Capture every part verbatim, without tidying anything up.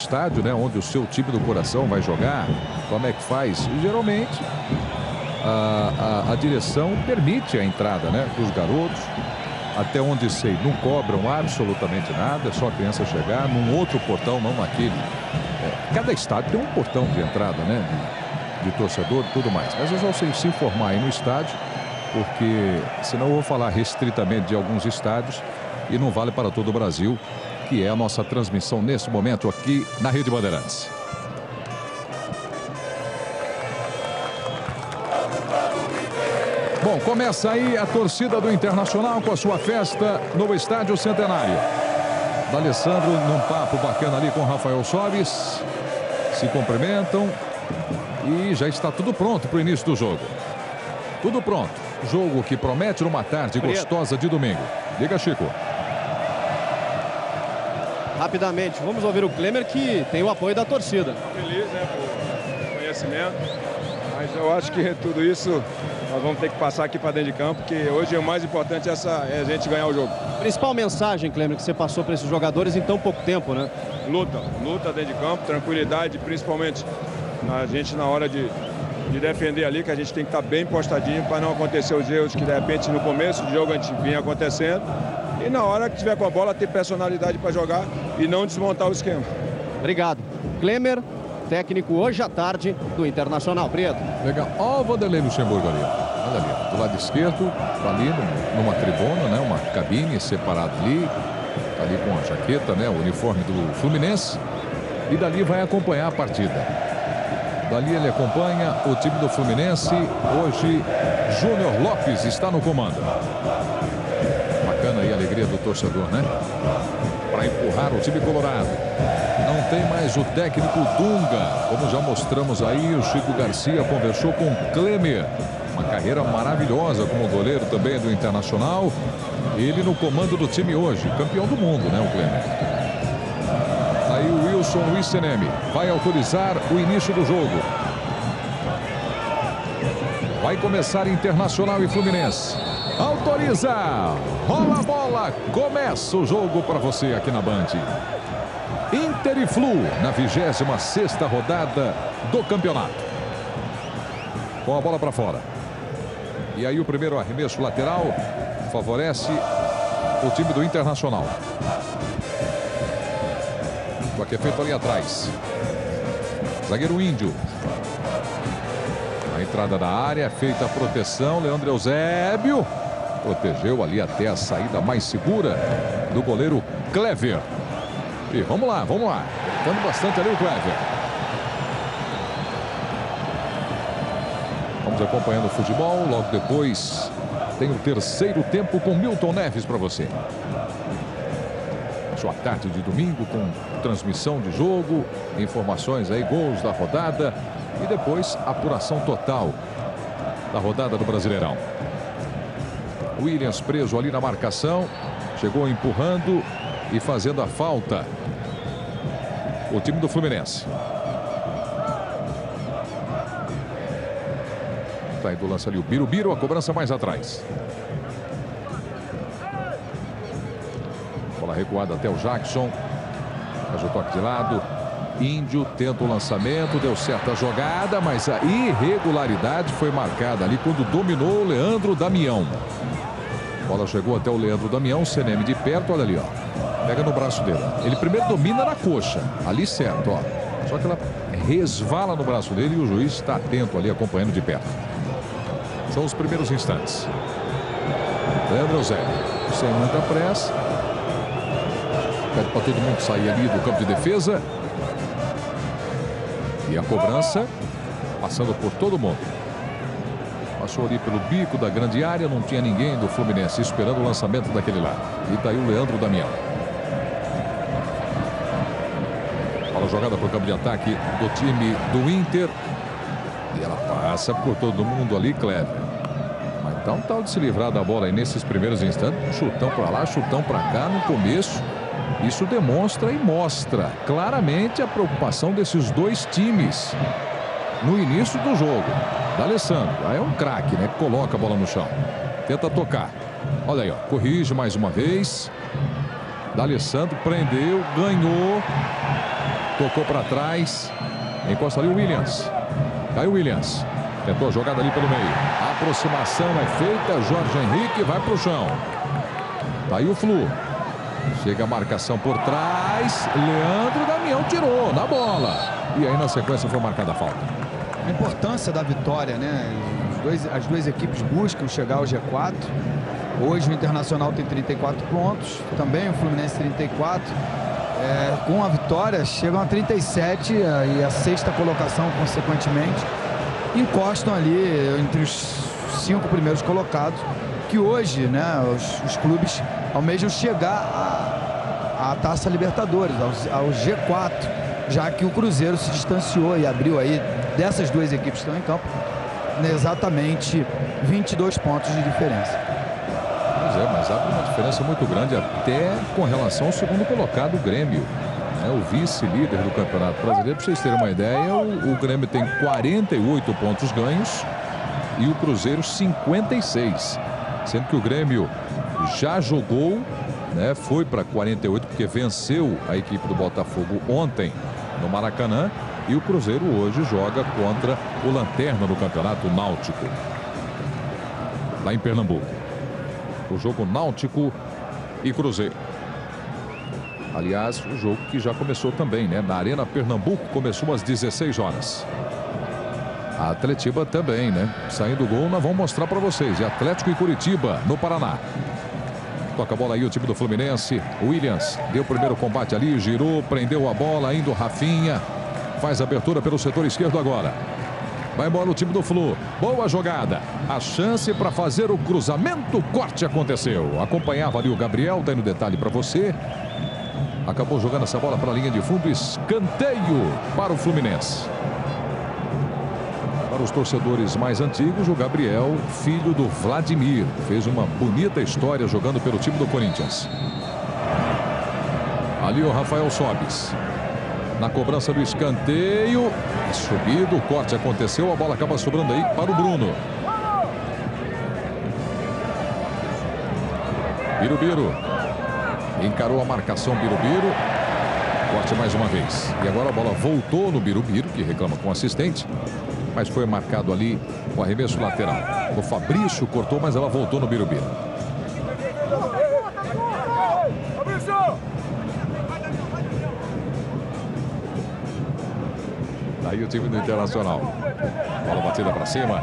estádio, né, onde o seu time do coração vai jogar, como é que faz? E, geralmente, a, a, a direção permite a entrada, né, dos garotos. Até onde sei, não cobram absolutamente nada, é só a criança chegar num outro portão, não naquele. É, cada estádio tem um portão de entrada, né, de, de torcedor e tudo mais. Mas é só você se informar aí no estádio, porque senão eu vou falar restritamente de alguns estádios e não vale para todo o Brasil, que é a nossa transmissão nesse momento aqui na Rede Bandeirantes. Bom, começa aí a torcida do Internacional com a sua festa no Estádio Centenário. D'Alessandro num papo bacana ali com o Rafael Sobis. Se cumprimentam e já está tudo pronto para o início do jogo. Tudo pronto. Jogo que promete numa tarde gostosa de domingo. Liga, Chico. Rapidamente, vamos ouvir o Klemer, que tem o apoio da torcida. Feliz, né, por conhecimento, mas eu acho que tudo isso nós vamos ter que passar aqui para dentro de campo, porque hoje o mais importante é, essa, é a gente ganhar o jogo. Principal mensagem, Klemer, que você passou para esses jogadores em tão pouco tempo, né? Luta, luta dentro de campo, tranquilidade, principalmente a gente na hora de, de defender ali, que a gente tem que estar bem postadinho para não acontecer os erros que de repente no começo do jogo a gente vinha acontecendo. E na hora que tiver com a bola, ter personalidade para jogar e não desmontar o esquema. Obrigado. Klemer, técnico hoje à tarde do Internacional. Preto. Legal. Ó, o Vanderlei Luxemburgo ali. Olha ali, do lado esquerdo, tá ali numa tribuna, né? Uma cabine separada ali. Tá ali com a jaqueta, né? O uniforme do Fluminense. E dali vai acompanhar a partida. Dali ele acompanha o time do Fluminense. Hoje, Júnior Lopes está no comando. Bacana aí a alegria do torcedor, né? Para empurrar o time colorado. Não tem mais o técnico Dunga. Como já mostramos aí, o Chico Garcia conversou com o Klemer. Uma carreira maravilhosa como goleiro também do Internacional. Ele no comando do time hoje. Campeão do mundo, né, o Klemer? Aí o Wilson Wissenemi vai autorizar o início do jogo. Vai começar Internacional e Fluminense. Autoriza! Rola a bola! Começa o jogo para você aqui na Band. Inter e Flu na vigésima sexta rodada do campeonato. Com a bola para fora. E aí o primeiro arremesso lateral favorece o time do Internacional. O que é feito ali atrás. Zagueiro Índio. A entrada da área, feita a proteção. Leandro Eusébio protegeu ali até a saída mais segura do goleiro Clever. E vamos lá, vamos lá. Tentando bastante ali o Clever. Vamos acompanhando o futebol. Logo depois tem o terceiro tempo com Milton Neves para você. Sua tarde de domingo com transmissão de jogo, informações aí, gols da rodada e depois apuração total da rodada do Brasileirão. Williams preso ali na marcação, chegou empurrando e fazendo a falta. O time do Fluminense. Tá indo lança ali o Birubiru, a cobrança mais atrás. Bola recuada até o Jackson. Faz o toque de lado. Índio tenta o lançamento. Deu certa a jogada, mas a irregularidade foi marcada ali quando dominou o Leandro Damião. A bola chegou até o Leandro Damião. Seneme de perto, olha ali, ó. Pega no braço dele. Ele primeiro domina na coxa. Ali certo, ó. Só que ela resvala no braço dele e o juiz está atento ali, acompanhando de perto. São os primeiros instantes. Leandro Eusébio, sem muita pressa. Pede para todo mundo sair ali do campo de defesa. E a cobrança passando por todo mundo. Passou ali pelo bico da grande área. Não tinha ninguém do Fluminense esperando o lançamento daquele lado. E tá aí o Leandro Damião. Bola jogada para o campo de ataque do time do Inter. E ela passa por todo mundo ali, Clever. Mas dá um tal de se livrar da bola aí nesses primeiros instantes. Chutão para lá, chutão para cá no começo. Isso demonstra e mostra claramente a preocupação desses dois times no início do jogo. D'Alessandro, aí é um craque, né? Coloca a bola no chão. Tenta tocar. Olha aí, ó. Corrige mais uma vez. D'Alessandro prendeu, ganhou. Tocou para trás. Encosta ali o Williams. Caiu o Williams. Tentou a jogada ali pelo meio. A aproximação é feita. Jorge Henrique vai para o chão. Tá aí o Flu. Chega a marcação por trás. Leandro Damião tirou na bola. E aí na sequência foi marcada a falta. A importância da vitória, né? Os dois, as duas equipes buscam chegar ao G quatro. Hoje o Internacional tem trinta e quatro pontos. Também o Fluminense trinta e quatro. É, com a vitória chegam a trinta e sete e a sexta colocação consequentemente encostam ali entre os cinco primeiros colocados, que hoje, né, os, os clubes almejam chegar à Taça Libertadores, ao, ao G quatro, já que o Cruzeiro se distanciou e abriu aí dessas duas equipes que estão em campo exatamente vinte e dois pontos de diferença. Pois é, mas abre uma diferença muito grande até com relação ao segundo colocado, o Grêmio. É o vice-líder do Campeonato Brasileiro. Para vocês terem uma ideia, o, o Grêmio tem quarenta e oito pontos ganhos e o Cruzeiro cinquenta e seis. Sendo que o Grêmio já jogou, né, foi para quarenta e oito porque venceu a equipe do Botafogo ontem no Maracanã. E o Cruzeiro hoje joga contra o Lanterna no Campeonato Náutico, lá em Pernambuco. O jogo Náutico e Cruzeiro. Aliás, o jogo que já começou também, né? Na Arena Pernambuco, começou às dezesseis horas. A Atletiba também, né? Saindo o gol, nós vamos mostrar para vocês. E Atlético e Curitiba, no Paraná. Toca a bola aí o time do Fluminense. Williams deu o primeiro combate ali, girou, prendeu a bola, indo Rafinha. Faz abertura pelo setor esquerdo agora. Vai embora o time do Flu. Boa jogada. A chance para fazer o cruzamento. O corte aconteceu. Acompanhava ali o Gabriel, dando detalhe para você. Acabou jogando essa bola para a linha de fundo. Escanteio para o Fluminense. Para os torcedores mais antigos, o Gabriel, filho do Vladimir, fez uma bonita história jogando pelo time do Corinthians. Ali o Rafael Sobis. Na cobrança do escanteio. Subido, o corte aconteceu. A bola acaba sobrando aí para o Bruno. Birubiru. Encarou a marcação Birubiru. Corte mais uma vez. E agora a bola voltou no Birubiru, que reclama com o assistente. Mas foi marcado ali o arremesso lateral. O Fabrício cortou, mas ela voltou no Birubiru. Aí o time do Internacional. Bola batida para cima.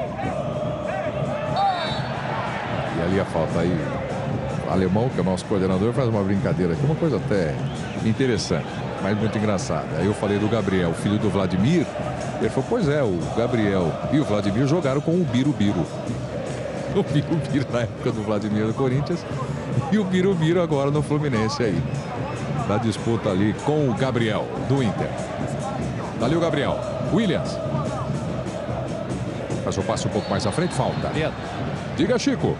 E ali a falta aí. O Alemão, que é o nosso coordenador, faz uma brincadeira aqui. Uma coisa até interessante, mas muito engraçada. Aí eu falei do Gabriel, filho do Vladimir. Ele falou, pois é, o Gabriel e o Vladimir jogaram com o Birubiru. O Birubiru na época do Vladimir do Corinthians. E o Birubiru agora no Fluminense aí. Na disputa ali com o Gabriel do Inter. Dali o Gabriel. Williams. Faz o passe um pouco mais à frente, falta. Diga, Chico.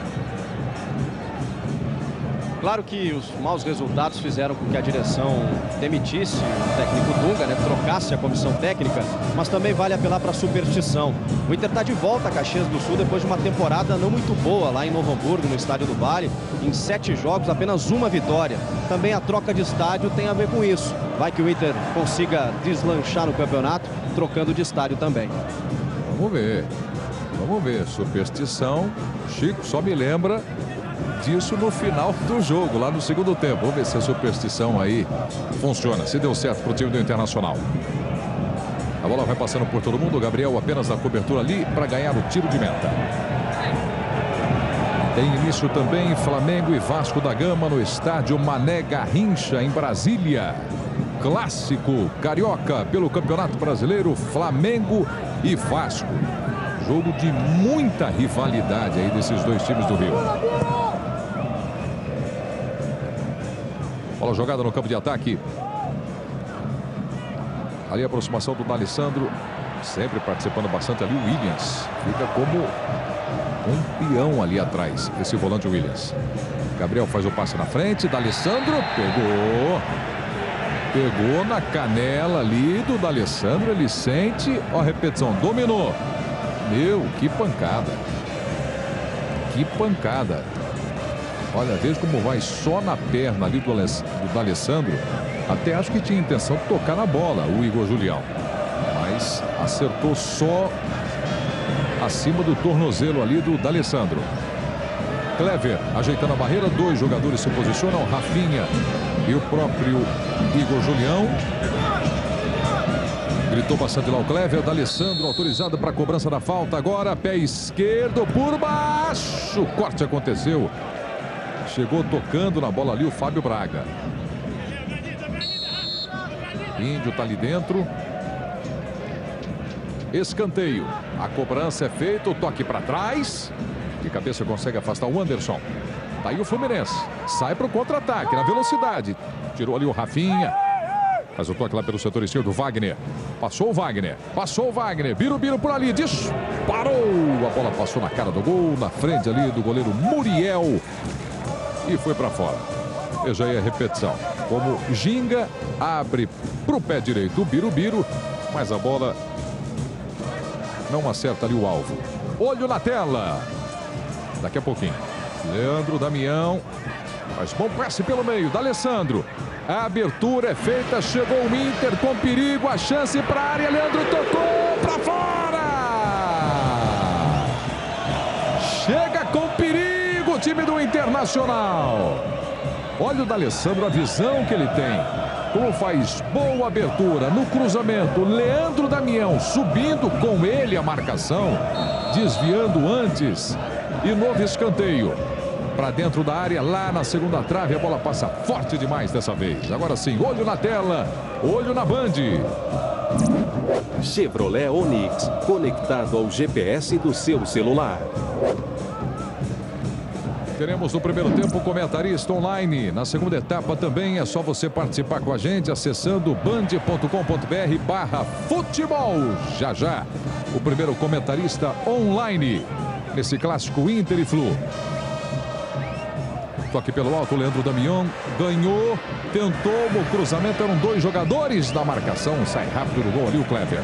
Claro que os maus resultados fizeram com que a direção demitisse o técnico Dunga, né, trocasse a comissão técnica, mas também vale apelar para a superstição. O Inter está de volta a Caxias do Sul depois de uma temporada não muito boa lá em Novo Hamburgo, no Estádio do Vale. Em sete jogos, apenas uma vitória. Também a troca de estádio tem a ver com isso. Vai que o Inter consiga deslanchar no campeonato, trocando de estádio também. Vamos ver. Vamos ver. Superstição. Chico só me lembra disso no final do jogo, lá no segundo tempo. Vamos ver se a superstição aí funciona, se deu certo para o time do Internacional. A bola vai passando por todo mundo. O Gabriel apenas na cobertura ali para ganhar o tiro de meta. Tem início também Flamengo e Vasco da Gama no estádio Mané Garrincha, em Brasília. Clássico carioca pelo Campeonato Brasileiro, Flamengo e Vasco. Jogo de muita rivalidade aí desses dois times do Rio. Bola jogada no campo de ataque. Ali a aproximação do D'Alessandro. Sempre participando bastante ali o Williams. Fica como um peão ali atrás, esse volante Williams. Gabriel faz o passe na frente. D'Alessandro pegou. Pegou na canela ali do D'Alessandro. Ele sente. Ó a repetição. Dominou. Meu, que pancada. Que pancada. Olha, veja como vai só na perna ali do D'Alessandro. Até acho que tinha intenção de tocar na bola o Igor Julião, mas acertou só acima do tornozelo ali do D'Alessandro. Clever ajeitando a barreira, dois jogadores se posicionam, Rafinha e o próprio Igor Julião. Gritou bastante lá o Clever, D'Alessandro autorizado para a cobrança da falta. Agora pé esquerdo por baixo, o corte aconteceu. Chegou tocando na bola ali o Fábio Braga. Índio tá ali dentro. Escanteio. A cobrança é feita, o toque para trás. De cabeça consegue afastar o Anderson. Tá aí o Fluminense. Sai para o contra-ataque na velocidade. Tirou ali o Rafinha. Faz o toque lá pelo setor esquerdo, Wagner. Passou o Wagner. Passou o Wagner. Biro-biro por ali. Disparou. A bola passou na cara do gol. Na frente ali do goleiro Muriel. E foi para fora. Veja aí a repetição. Como Ginga abre para o pé direito o Biro-biro. Mas a bola não acerta ali o alvo. Olho na tela. Daqui a pouquinho. Leandro Damião. Faz bom passe pelo meio. D'Alessandro. A abertura é feita. Chegou o Inter com perigo. A chance para a área. Leandro tocou para fora. Chega com perigo o time do Internacional. Olha o D'Alessandro, a visão que ele tem. Como faz boa abertura no cruzamento. Leandro Damião subindo com ele a marcação. Desviando antes. E novo escanteio. Para dentro da área, lá na segunda trave. A bola passa forte demais dessa vez. Agora sim, olho na tela. Olho na Band. Chevrolet Onix. Conectado ao G P S do seu celular. Teremos no primeiro tempo comentarista online. Na segunda etapa também é só você participar com a gente acessando band ponto com ponto br barra futebol. Já já, o primeiro comentarista online nesse clássico Inter e Flu. Toque pelo alto, Leandro Damião ganhou, tentou o cruzamento, eram dois jogadores da marcação. Sai rápido do gol ali o Clever.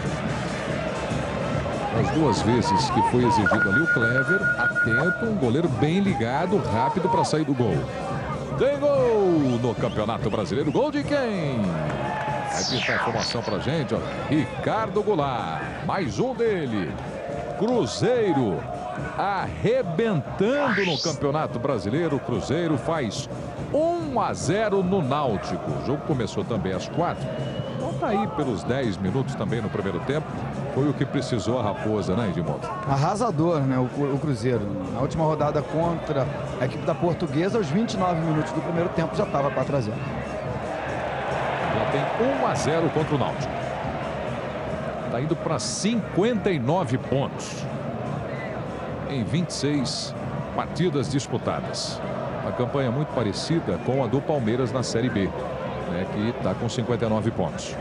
As duas vezes que foi exigido ali o Clever, atento, um goleiro bem ligado, rápido para sair do gol. Tem gol no Campeonato Brasileiro. Gol de quem? Vai pintar a informação pra gente, ó. Ricardo Goulart, mais um dele. Cruzeiro arrebentando no Campeonato Brasileiro. O Cruzeiro faz um a zero no Náutico. O jogo começou também às quatro. Então tá aí pelos dez minutos também no primeiro tempo. Foi o que precisou a Raposa, né, Edmundo? Arrasador, né, o, o Cruzeiro. Na última rodada contra a equipe da Portuguesa, aos vinte e nove minutos do primeiro tempo, já estava quatro a zero. Já tem um a zero contra o Náutico. Está indo para cinquenta e nove pontos. Em vinte e seis partidas disputadas. Uma campanha muito parecida com a do Palmeiras na Série B, né, que está com cinquenta e nove pontos.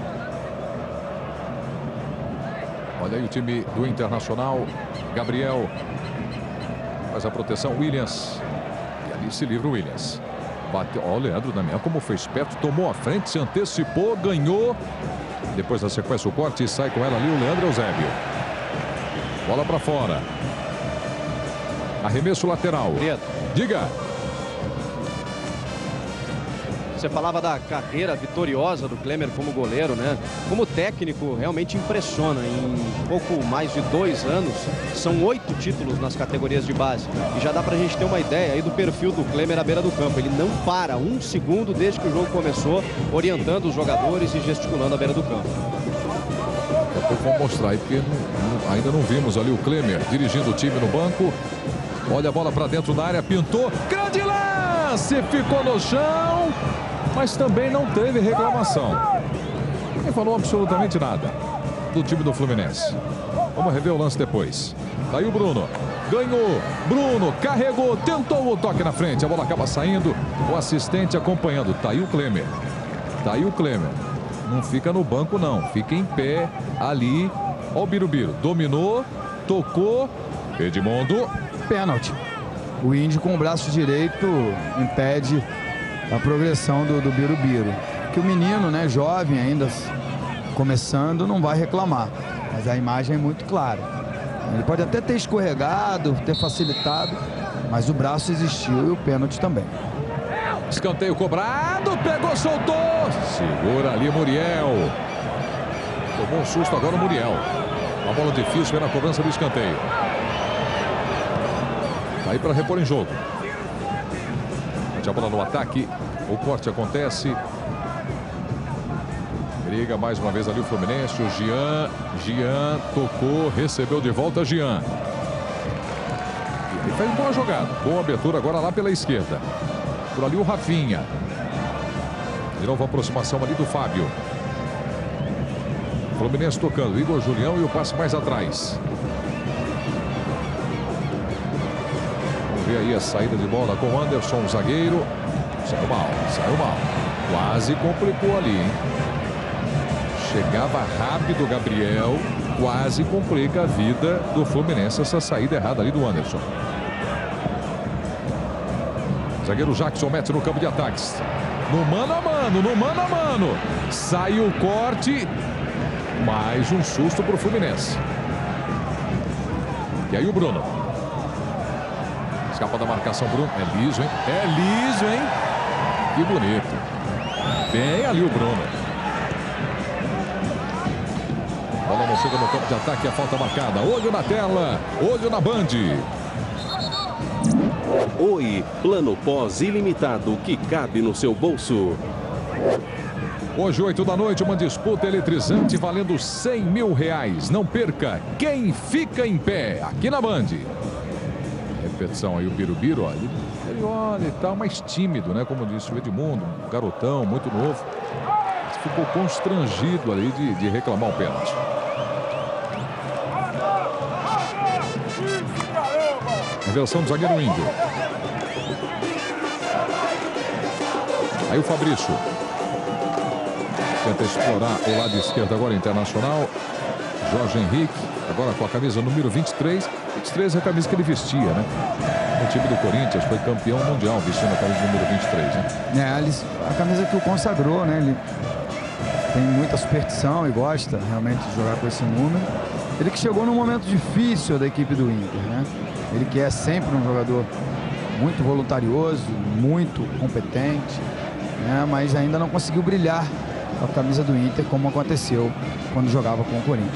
Olha aí o time do Internacional. Gabriel faz a proteção. Williams. E ali se livra o Williams. Bateu. Olha o Leandro Damião como foi esperto. Tomou a frente, se antecipou, ganhou. Depois da sequência o corte e sai com ela ali o Leandro Eusébio. Bola para fora. Arremesso lateral. Diga. Você falava da carreira vitoriosa do Klemer como goleiro, né? Como técnico, realmente impressiona. Em pouco mais de dois anos, são oito títulos nas categorias de base. E já dá pra gente ter uma ideia aí do perfil do Klemer à beira do campo. Ele não para um segundo desde que o jogo começou, orientando os jogadores e gesticulando à beira do campo. Daqui a pouco vamos mostrar aí, porque não, não, ainda não vimos ali o Klemer dirigindo o time no banco. Olha a bola pra dentro da área, pintou. Grande lance! Ficou no chão. Mas também não teve reclamação. Nem falou absolutamente nada do time do Fluminense. Vamos rever o lance depois. Tá aí o Bruno. Ganhou. Bruno carregou. Tentou o toque na frente. A bola acaba saindo. O assistente acompanhando. Tá aí o Klemer. Tá aí o Klemer. Não fica no banco, não. Fica em pé ali. Ó o Biro-biro. Dominou. Tocou. Edmundo. Pênalti. O Índio com o braço direito impede a progressão do, do Biro-biro. Que o menino, né, jovem ainda começando, não vai reclamar. Mas a imagem é muito clara. Ele pode até ter escorregado, ter facilitado, mas o braço existiu e o pênalti também. Escanteio cobrado, pegou, soltou. Segura ali Muriel. Tomou um susto agora o Muriel. Uma bola difícil, vem na cobrança do escanteio. Tá aí para repor em jogo. Mete a bola no ataque. O corte acontece. Briga mais uma vez ali o Fluminense. O Jean. Jean tocou, recebeu de volta Jean. Ele fez boa jogada. Boa abertura agora lá pela esquerda. Por ali o Rafinha. De novo a aproximação ali do Fábio. Fluminense tocando. Igor Julião e o passe mais atrás. Vamos ver aí a saída de bola com o Anderson, o zagueiro. Saiu mal, saiu mal. Quase complicou ali, hein? Chegava rápido o Gabriel. Quase complica a vida do Fluminense essa saída errada ali do Anderson. Zagueiro Jackson mete no campo de ataques. No mano a mano, no mano a mano. Saiu o corte. Mais um susto para o Fluminense. E aí o Bruno. Escapa da marcação, Bruno. É liso, hein? É liso, hein? Que bonito. Bem ali o Bruno. Bola não chega no campo de ataque, a falta marcada. Olho na tela, olho na Band. Oi, plano pós ilimitado que cabe no seu bolso. Hoje, oito da noite, uma disputa eletrizante valendo cem mil reais. Não perca, quem fica em pé, aqui na Band. Repetição aí, o Birubiru, ó, ele, ele olha e tal, mais tímido, né? Como disse o Edmundo, um garotão, muito novo. Ficou constrangido ali de, de reclamar o pênalti. Inversão do zagueiro índio. Aí o Fabrício. Tenta explorar o lado esquerdo agora, Internacional. Jorge Henrique, agora com a camisa número vinte e três. vinte e três é a camisa que ele vestia, né? O time do Corinthians foi campeão mundial vestindo a camisa número vinte e três, né? É, a camisa que o consagrou, né? Ele tem muita superstição e gosta realmente de jogar com esse número. Ele que chegou num momento difícil da equipe do Inter, né? Ele que é sempre um jogador muito voluntarioso, muito competente, né? Mas ainda não conseguiu brilhar com a camisa do Inter como aconteceu quando jogava com o Corinthians.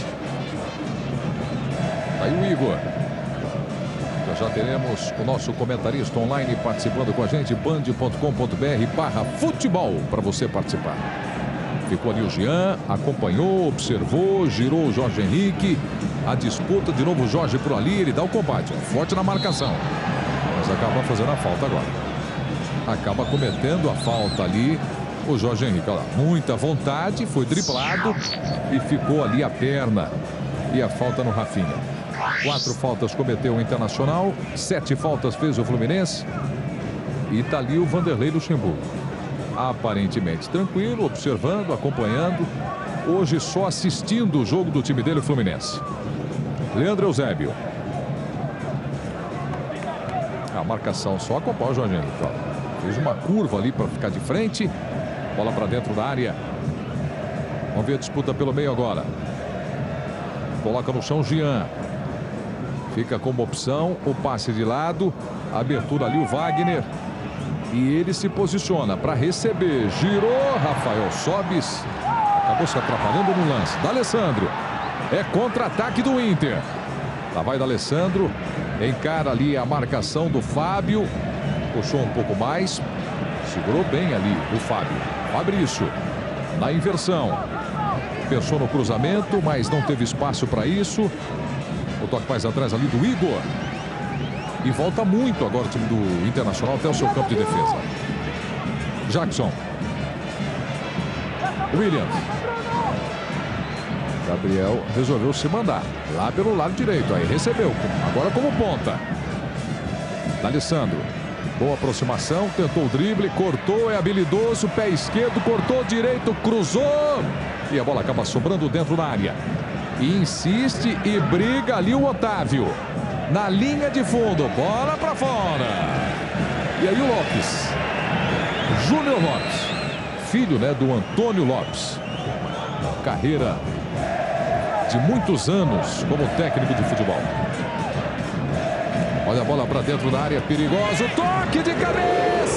Aí o Igor. Já, já teremos o nosso comentarista online participando com a gente, band ponto com ponto br barra futebol, para você participar. Ficou ali o Jean, acompanhou, observou, girou o Jorge Henrique. A disputa, de novo o Jorge por ali, ele dá o combate, forte na marcação. Mas acaba fazendo a falta agora. Acaba cometendo a falta ali o Jorge Henrique. Olha lá, muita vontade, foi driblado e ficou ali a perna. E a falta no Rafinha. Quatro faltas cometeu o Internacional, sete faltas fez o Fluminense. E tá ali o Vanderlei Luxemburgo. Aparentemente tranquilo, observando, acompanhando. Hoje só assistindo o jogo do time dele, o Fluminense. Leandro Eusébio. A marcação só acompanha o Jorge Henrique. Ó. Fez uma curva ali para ficar de frente. Bola para dentro da área. Vamos ver a disputa pelo meio agora. Coloca no chão Jean. Fica como opção o passe de lado. Abertura ali o Wagner. E ele se posiciona para receber. Girou Rafael Sobis. Acabou se atrapalhando no lance. D'Alessandro. É contra-ataque do Inter. Lá vai D'Alessandro. Encara ali a marcação do Fábio. Puxou um pouco mais. Segurou bem ali o Fábio. Fabrício. Na inversão. Pensou no cruzamento, mas não teve espaço para isso. O toque mais atrás ali do Igor. E volta muito agora o time do Internacional até o seu campo de defesa. Jackson. Williams. Gabriel resolveu se mandar lá pelo lado direito. Aí recebeu. Agora como ponta. D'Alessandro. Boa aproximação. Tentou o drible. Cortou. É habilidoso. Pé esquerdo. Cortou direito. Cruzou. E a bola acaba sobrando dentro da área. E insiste e briga ali o Otávio. Na linha de fundo. Bola para fora. E aí o Lopes. Júnior Lopes. Filho, né, do Antônio Lopes. Carreira de muitos anos como técnico de futebol. Olha a bola para dentro da área. Perigoso. Toque de cabeça. Bola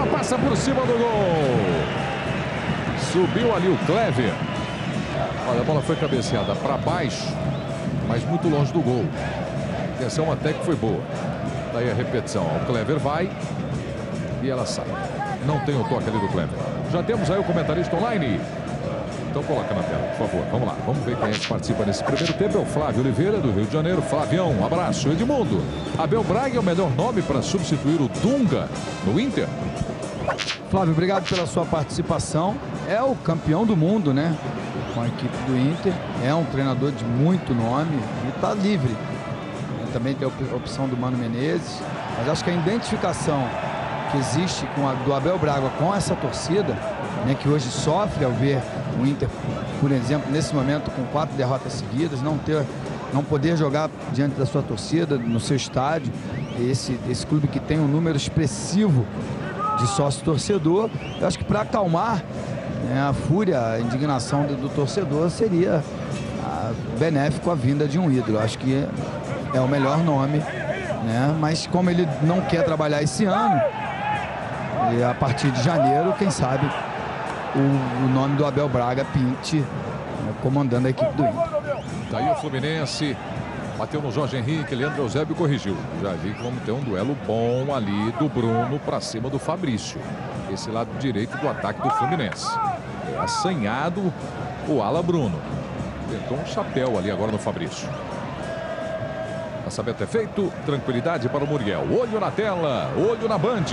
bola passa por cima do gol. Subiu ali o Clever. Olha, a bola foi cabeceada para baixo, mas muito longe do gol. A intenção até que foi boa. Daí a repetição. O Clever vai e ela sai. Não tem o toque ali do Clever. Já temos aí o comentarista online. Então coloca na tela, por favor. Vamos lá. Vamos ver quem é que participa nesse primeiro tempo. É o Flávio Oliveira, do Rio de Janeiro. Flavião, um abraço. Edmundo. Abel Braga é o melhor nome para substituir o Dunga no Inter? Flávio, obrigado pela sua participação. É o campeão do mundo, né? Com a equipe do Inter. É um treinador de muito nome e está livre. Também tem a opção do Mano Menezes. Mas acho que a identificação que existe com a do Abel Braga com essa torcida, né, que hoje sofre ao ver o Inter, por exemplo, nesse momento com quatro derrotas seguidas, não ter, não poder jogar diante da sua torcida, no seu estádio, esse, esse clube que tem um número expressivo de sócio-torcedor, eu acho que para acalmar, né, a fúria, a indignação do, do torcedor seria a, benéfico a vinda de um ídolo. Acho que é o melhor nome, né? Mas como ele não quer trabalhar esse ano, e a partir de janeiro, quem sabe o, o nome do Abel Braga pinte, né, comandando a equipe do Inter. Daí o Fluminense bateu no Jorge Henrique, Leandro Eusébio corrigiu. Já vi que vamos ter um duelo bom ali do Bruno para cima do Fabrício. Esse lado direito do ataque do Fluminense. É assanhado o ala Bruno. Tentou um chapéu ali agora no Fabrício. Lançamento é feito, tranquilidade para o Muriel. Olho na tela, olho na Band.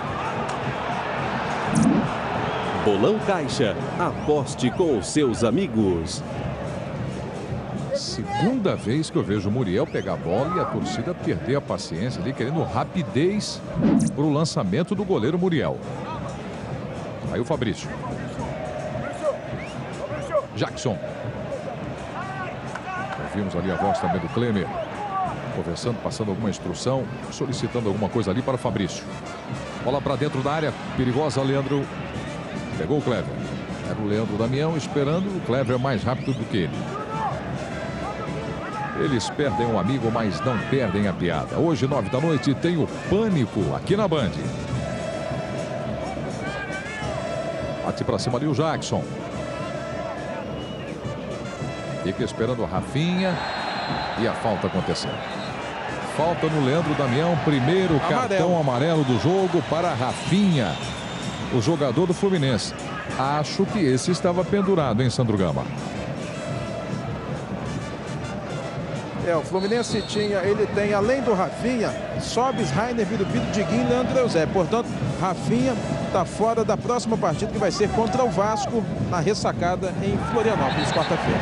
Bolão Caixa, aposte com os seus amigos. Segunda vez que eu vejo o Muriel pegar a bola e a torcida perder a paciência ali, querendo rapidez para o lançamento do goleiro Muriel. Aí o Fabrício. Jackson. Ouvimos ali a voz também do Klemer, conversando, passando alguma instrução, solicitando alguma coisa ali para o Fabrício. Bola para dentro da área, perigosa, Leandro. Pegou o Clever. Era o Leandro Damião esperando o Clever mais rápido do que ele. Eles perdem um amigo, mas não perdem a piada. Hoje, nove da noite, tem o Pânico aqui na Band. Bate para cima ali o Jackson. Fica esperando a Rafinha e a falta acontecendo. Falta no Leandro Damião, primeiro amarelo. Cartão amarelo do jogo para Rafinha, o jogador do Fluminense. Acho que esse estava pendurado, hein, Sandro Gama? É, o Fluminense tinha, ele tem, além do Rafinha, Sobis, Rainer, Birubiru, Diguinho e Leandro Eusébio. Portanto, Rafinha está fora da próxima partida, que vai ser contra o Vasco, na ressacada em Florianópolis, quarta-feira.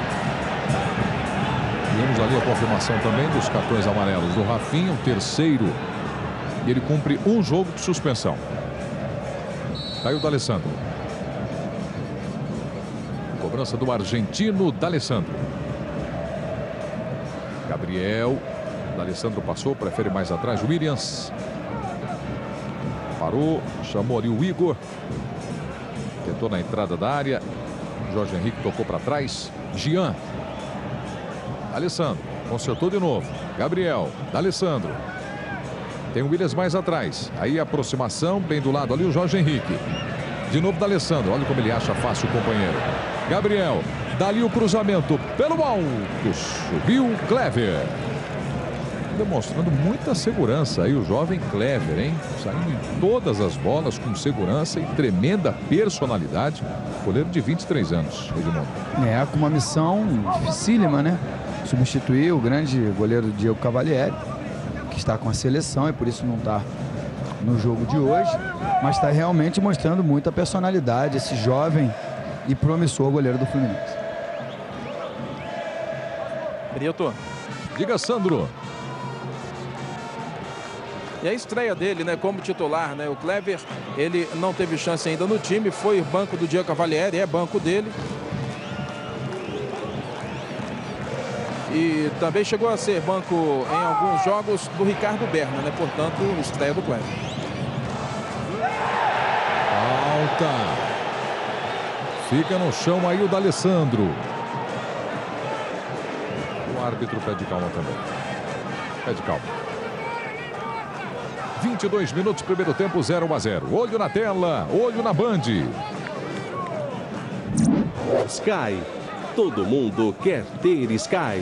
Temos ali a confirmação também dos cartões amarelos do Rafinha, o terceiro. E ele cumpre um jogo de suspensão. Aí o D'Alessandro. Cobrança do argentino D'Alessandro. Gabriel. D'Alessandro passou, prefere mais atrás. Williams. Parou, chamou ali o Igor. Tentou na entrada da área. Jorge Henrique tocou para trás. Gian. D'Alessandro, consertou de novo. Gabriel, D'Alessandro. Tem o Williams mais atrás. Aí a aproximação, bem do lado ali o Jorge Henrique. De novo D'Alessandro, olha como ele acha fácil o companheiro. Gabriel, dali o cruzamento pelo alto. Subiu Clever. Demonstrando muita segurança aí o jovem Clever, hein? Saindo em todas as bolas com segurança e tremenda personalidade. Goleiro de vinte e três anos, Edmundo. É, com uma missão dificílima, né? Substituir o grande goleiro Diego Cavalieri, que está com a seleção e por isso não está no jogo de hoje, mas está realmente mostrando muita personalidade, esse jovem e promissor goleiro do Fluminense. Brito. Diga, Sandro. E a estreia dele, né, como titular, né, o Clever, ele não teve chance ainda no time, foi banco do Diego Cavalieri, é banco dele. E também chegou a ser banco em alguns jogos do Ricardo Berna, né? Portanto, estreia do Clever. Falta. Fica no chão aí o D'Alessandro. O árbitro pede calma também. Pede calma. vinte e dois minutos, primeiro tempo, zero a zero. Olho na tela, olho na Band. Sky. Todo mundo quer ter Sky.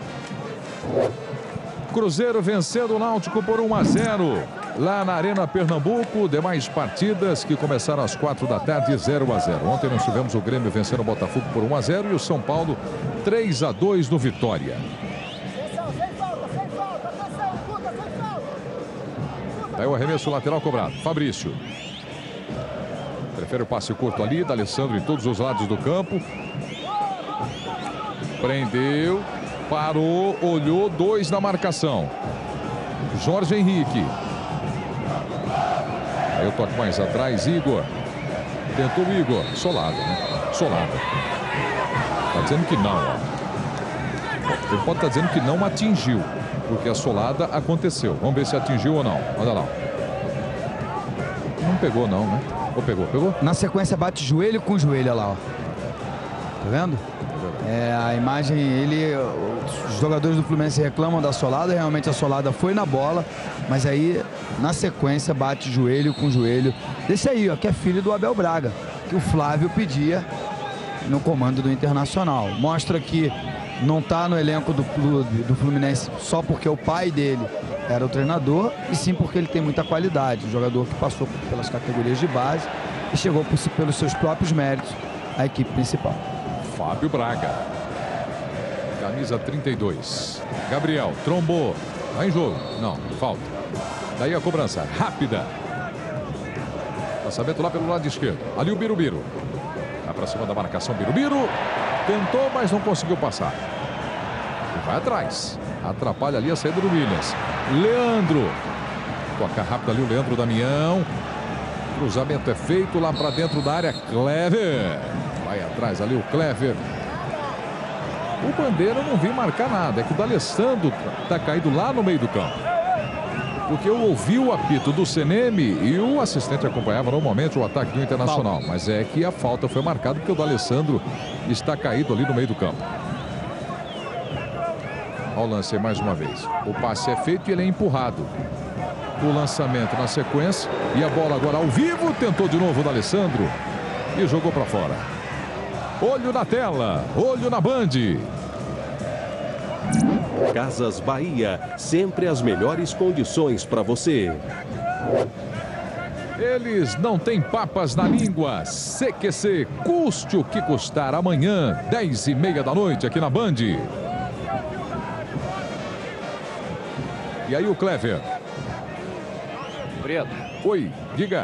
Cruzeiro vencendo o Náutico por um a zero. Lá na Arena Pernambuco, demais partidas que começaram às quatro da tarde, zero a zero. Ontem nós tivemos o Grêmio vencendo o Botafogo por um a zero e o São Paulo três a dois no Vitória. Aí o arremesso lateral cobrado. Fabrício. Prefere o passe curto ali, D'Alessandro em todos os lados do campo. Prendeu, parou, olhou, dois na marcação. Jorge Henrique. Aí o toque mais atrás, Igor. Tentou o Igor. Solado, né? Solado. Tá dizendo que não, ó. Ele pode estar dizendo que não atingiu, porque a solada aconteceu. Vamos ver se atingiu ou não. Olha lá. Não pegou não, né? Ou pegou? Pegou? Na sequência bate joelho com joelho, olha lá, ó. Tá vendo? É, a imagem, ele, os jogadores do Fluminense reclamam da solada, realmente a solada foi na bola, mas aí na sequência bate joelho com joelho. Esse aí, ó, que é filho do Abel Braga, que o Flávio pedia no comando do Internacional. Mostra que não está no elenco do clube, do Fluminense, só porque o pai dele era o treinador, e sim porque ele tem muita qualidade. Um jogador que passou pelas categorias de base e chegou por, pelos seus próprios méritos à equipe principal. Fábio Braga. Camisa trinta e dois. Gabriel, trombou. Vai em jogo. Não, falta. Daí a cobrança rápida. Lançamento lá pelo lado esquerdo. Ali o Birubiru. Vai pra cima da marcação Birubiru. Tentou, mas não conseguiu passar. E vai atrás. Atrapalha ali a saída do Williams. Leandro. Toca rápido ali o Leandro Damião. Cruzamento é feito lá pra dentro da área. Clever. Vai atrás ali o Clever. O Bandeira não vi marcar nada. É que o D'Alessandro tá caído lá no meio do campo. Porque eu ouvi o apito do Seneme e o assistente acompanhava normalmente o ataque do Internacional. Mas é que a falta foi marcada porque o D'Alessandro está caído ali no meio do campo. Olha o lance mais uma vez. O passe é feito e ele é empurrado. O lançamento na sequência. E a bola agora ao vivo. Tentou de novo o D'Alessandro. E jogou para fora. Olho na tela, olho na Band. Casas Bahia, sempre as melhores condições para você. Eles não têm papas na língua. C Q C, custe o que custar. Amanhã, dez e meia da noite, aqui na Band. E aí o Clever. Preto. Oi, diga.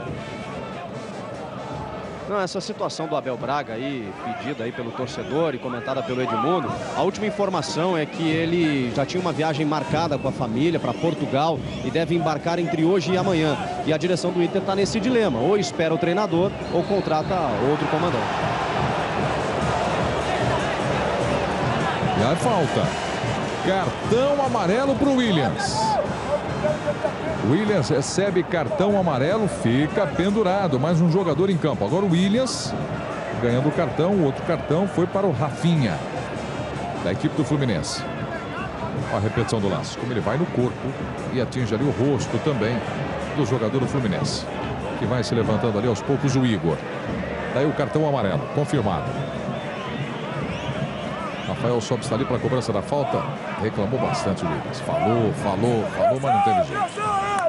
Não, essa situação do Abel Braga aí, pedida aí pelo torcedor e comentada pelo Edmundo, a última informação é que ele já tinha uma viagem marcada com a família para Portugal e deve embarcar entre hoje e amanhã. E a direção do Inter está nesse dilema, ou espera o treinador ou contrata outro comandante. E a falta. Cartão amarelo para o Williams. Williams recebe cartão amarelo, fica pendurado. Mais um jogador em campo. Agora o Williams ganhando o cartão. O outro cartão foi para o Rafinha, da equipe do Fluminense. Olha a repetição do lance. Como ele vai no corpo e atinge ali o rosto também do jogador do Fluminense. Que vai se levantando ali aos poucos o Igor. Daí o cartão amarelo, confirmado. Rafael Sobis está ali para a cobrança da falta. Reclamou bastante o Williams. Falou, falou, falou, mas não teve jeito.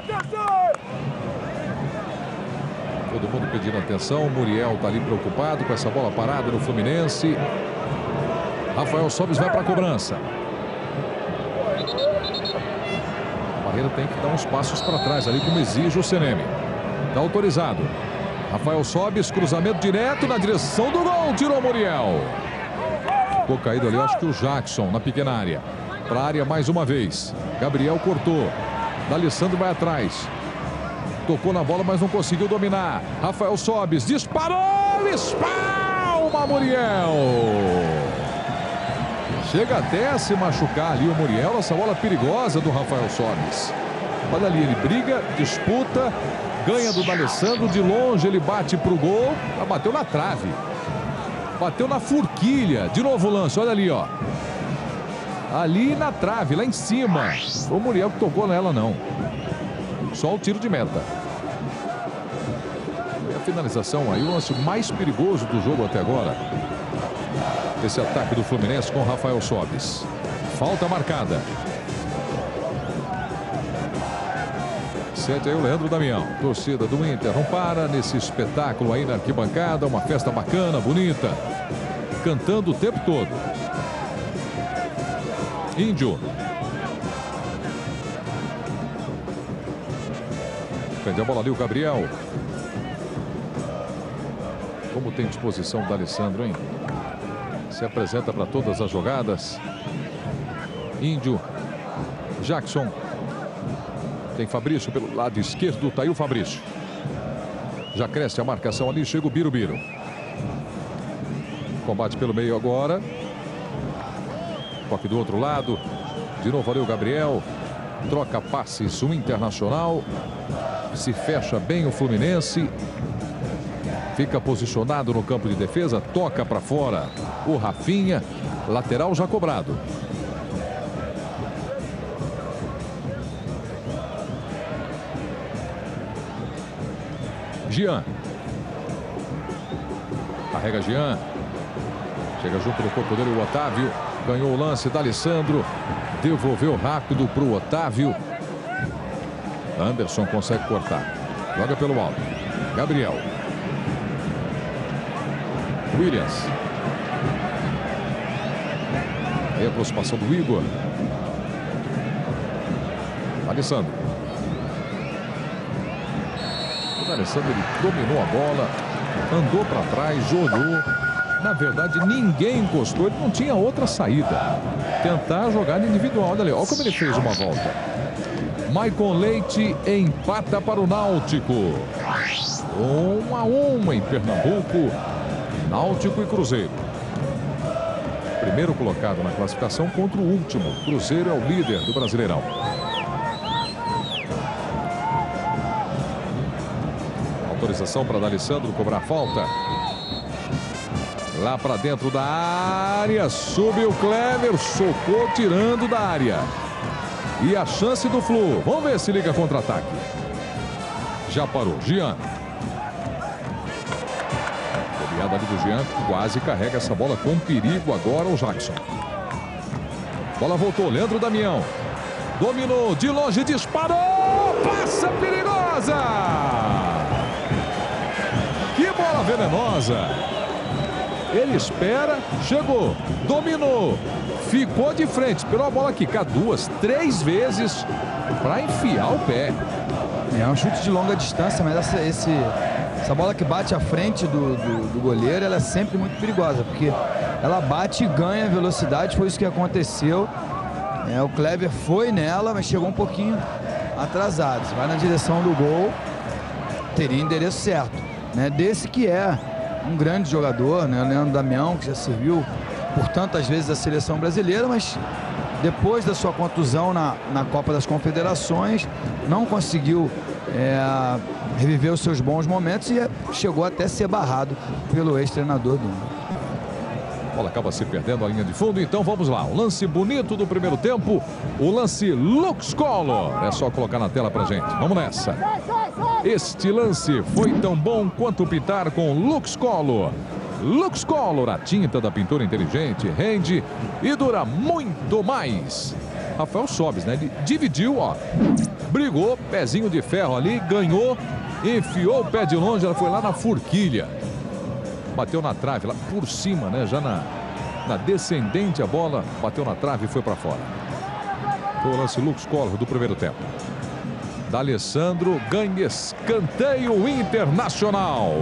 Todo mundo pedindo atenção. O Muriel está ali preocupado com essa bola parada no Fluminense. Rafael Sobis vai para a cobrança. A barreira tem que dar uns passos para trás ali, como exige o Seneme. Está autorizado. Rafael Sobis, cruzamento direto na direção do gol. Tirou o Muriel. Ficou caído ali, acho que o Jackson, na pequena área. Para a área mais uma vez. Gabriel cortou. D'Alessandro vai atrás. Tocou na bola, mas não conseguiu dominar. Rafael Sobis disparou. Espalma Muriel. Chega até a se machucar ali o Muriel. Essa bola perigosa do Rafael Sobis. Olha ali, ele briga, disputa. Ganha do D'Alessandro. De longe ele bate para o gol. Ah, bateu na trave. Bateu na forquilha. De novo o lance, olha ali, ó. Ali na trave, lá em cima. O Muriel que tocou nela, não. Só o tiro de meta. E a finalização aí, o lance mais perigoso do jogo até agora. Esse ataque do Fluminense com Rafael Sobis. Falta marcada. Sete aí o Leandro Damião. Torcida do Inter não para nesse espetáculo aí na arquibancada. Uma festa bacana, bonita. Cantando o tempo todo. Índio. Prende a bola ali o Gabriel. Como tem disposição do Alessandro, hein? Se apresenta para todas as jogadas. Índio. Jackson. Tem Fabrício pelo lado esquerdo. Tá aí o Fabrício. Já cresce a marcação ali. Chega o Birubiru. Combate pelo meio agora. Toque do outro lado. De novo ali o Gabriel. Troca passes o Internacional. Se fecha bem o Fluminense. Fica posicionado no campo de defesa. Toca para fora o Rafinha. Lateral já cobrado. Jean. Carrega Jean. Chega junto no corpo dele o Otávio. Ganhou o lance da Alessandro. Devolveu rápido para o Otávio. Anderson consegue cortar. Joga pelo alto. Gabriel. Williams. Aí a aproximação do Igor. Alessandro. O Alessandro ele dominou a bola. Andou para trás, jogou. Na verdade, ninguém encostou. Ele não tinha outra saída. Tentar jogada individual. Olha ali, olha como ele fez uma volta. Maicon Leite empata para o Náutico. Um a um em Pernambuco. Náutico e Cruzeiro. Primeiro colocado na classificação contra o último. Cruzeiro é o líder do Brasileirão. Autorização para D'Alessandro cobrar falta. Lá para dentro da área. Subiu o Clever. Socou tirando da área. E a chance do Flu. Vamos ver se liga contra-ataque. Já parou. Jean. Cobiada ali do Jean. Quase carrega essa bola com perigo agora o Jackson. Bola voltou. Leandro Damião. Dominou. De longe disparou. Passa perigosa. Que bola venenosa. Ele espera. Chegou. Dominou. Ficou de frente, esperou a bola quicar duas, três vezes para enfiar o pé. É um chute de longa distância, mas essa, esse, essa bola que bate à frente do, do, do goleiro, ela é sempre muito perigosa, porque ela bate e ganha velocidade, foi isso que aconteceu. É, o Clever foi nela, mas chegou um pouquinho atrasado. Se vai na direção do gol, teria endereço certo. Né? Desse que é um grande jogador, né? Leandro Damião, que já serviu por tantas vezes a seleção brasileira, mas depois da sua contusão na, na Copa das Confederações, não conseguiu é, reviver os seus bons momentos e chegou até a ser barrado pelo ex-treinador do mundo. A bola acaba se perdendo a linha de fundo, então vamos lá. O lance bonito do primeiro tempo, o lance Lux Collor. É só colocar na tela pra gente. Vamos nessa. Este lance foi tão bom quanto pintar com Lux Collor. Lux Collor, a tinta da pintura inteligente, rende e dura muito mais. Rafael Sobis, né? Ele dividiu, ó. Brigou, pezinho de ferro ali, ganhou, enfiou o pé de longe, ela foi lá na forquilha. Bateu na trave, lá por cima, né? Já na, na descendente a bola, bateu na trave e foi para fora. Foi o lance Lux Collor do primeiro tempo. D'Alessandro ganha escanteio Internacional.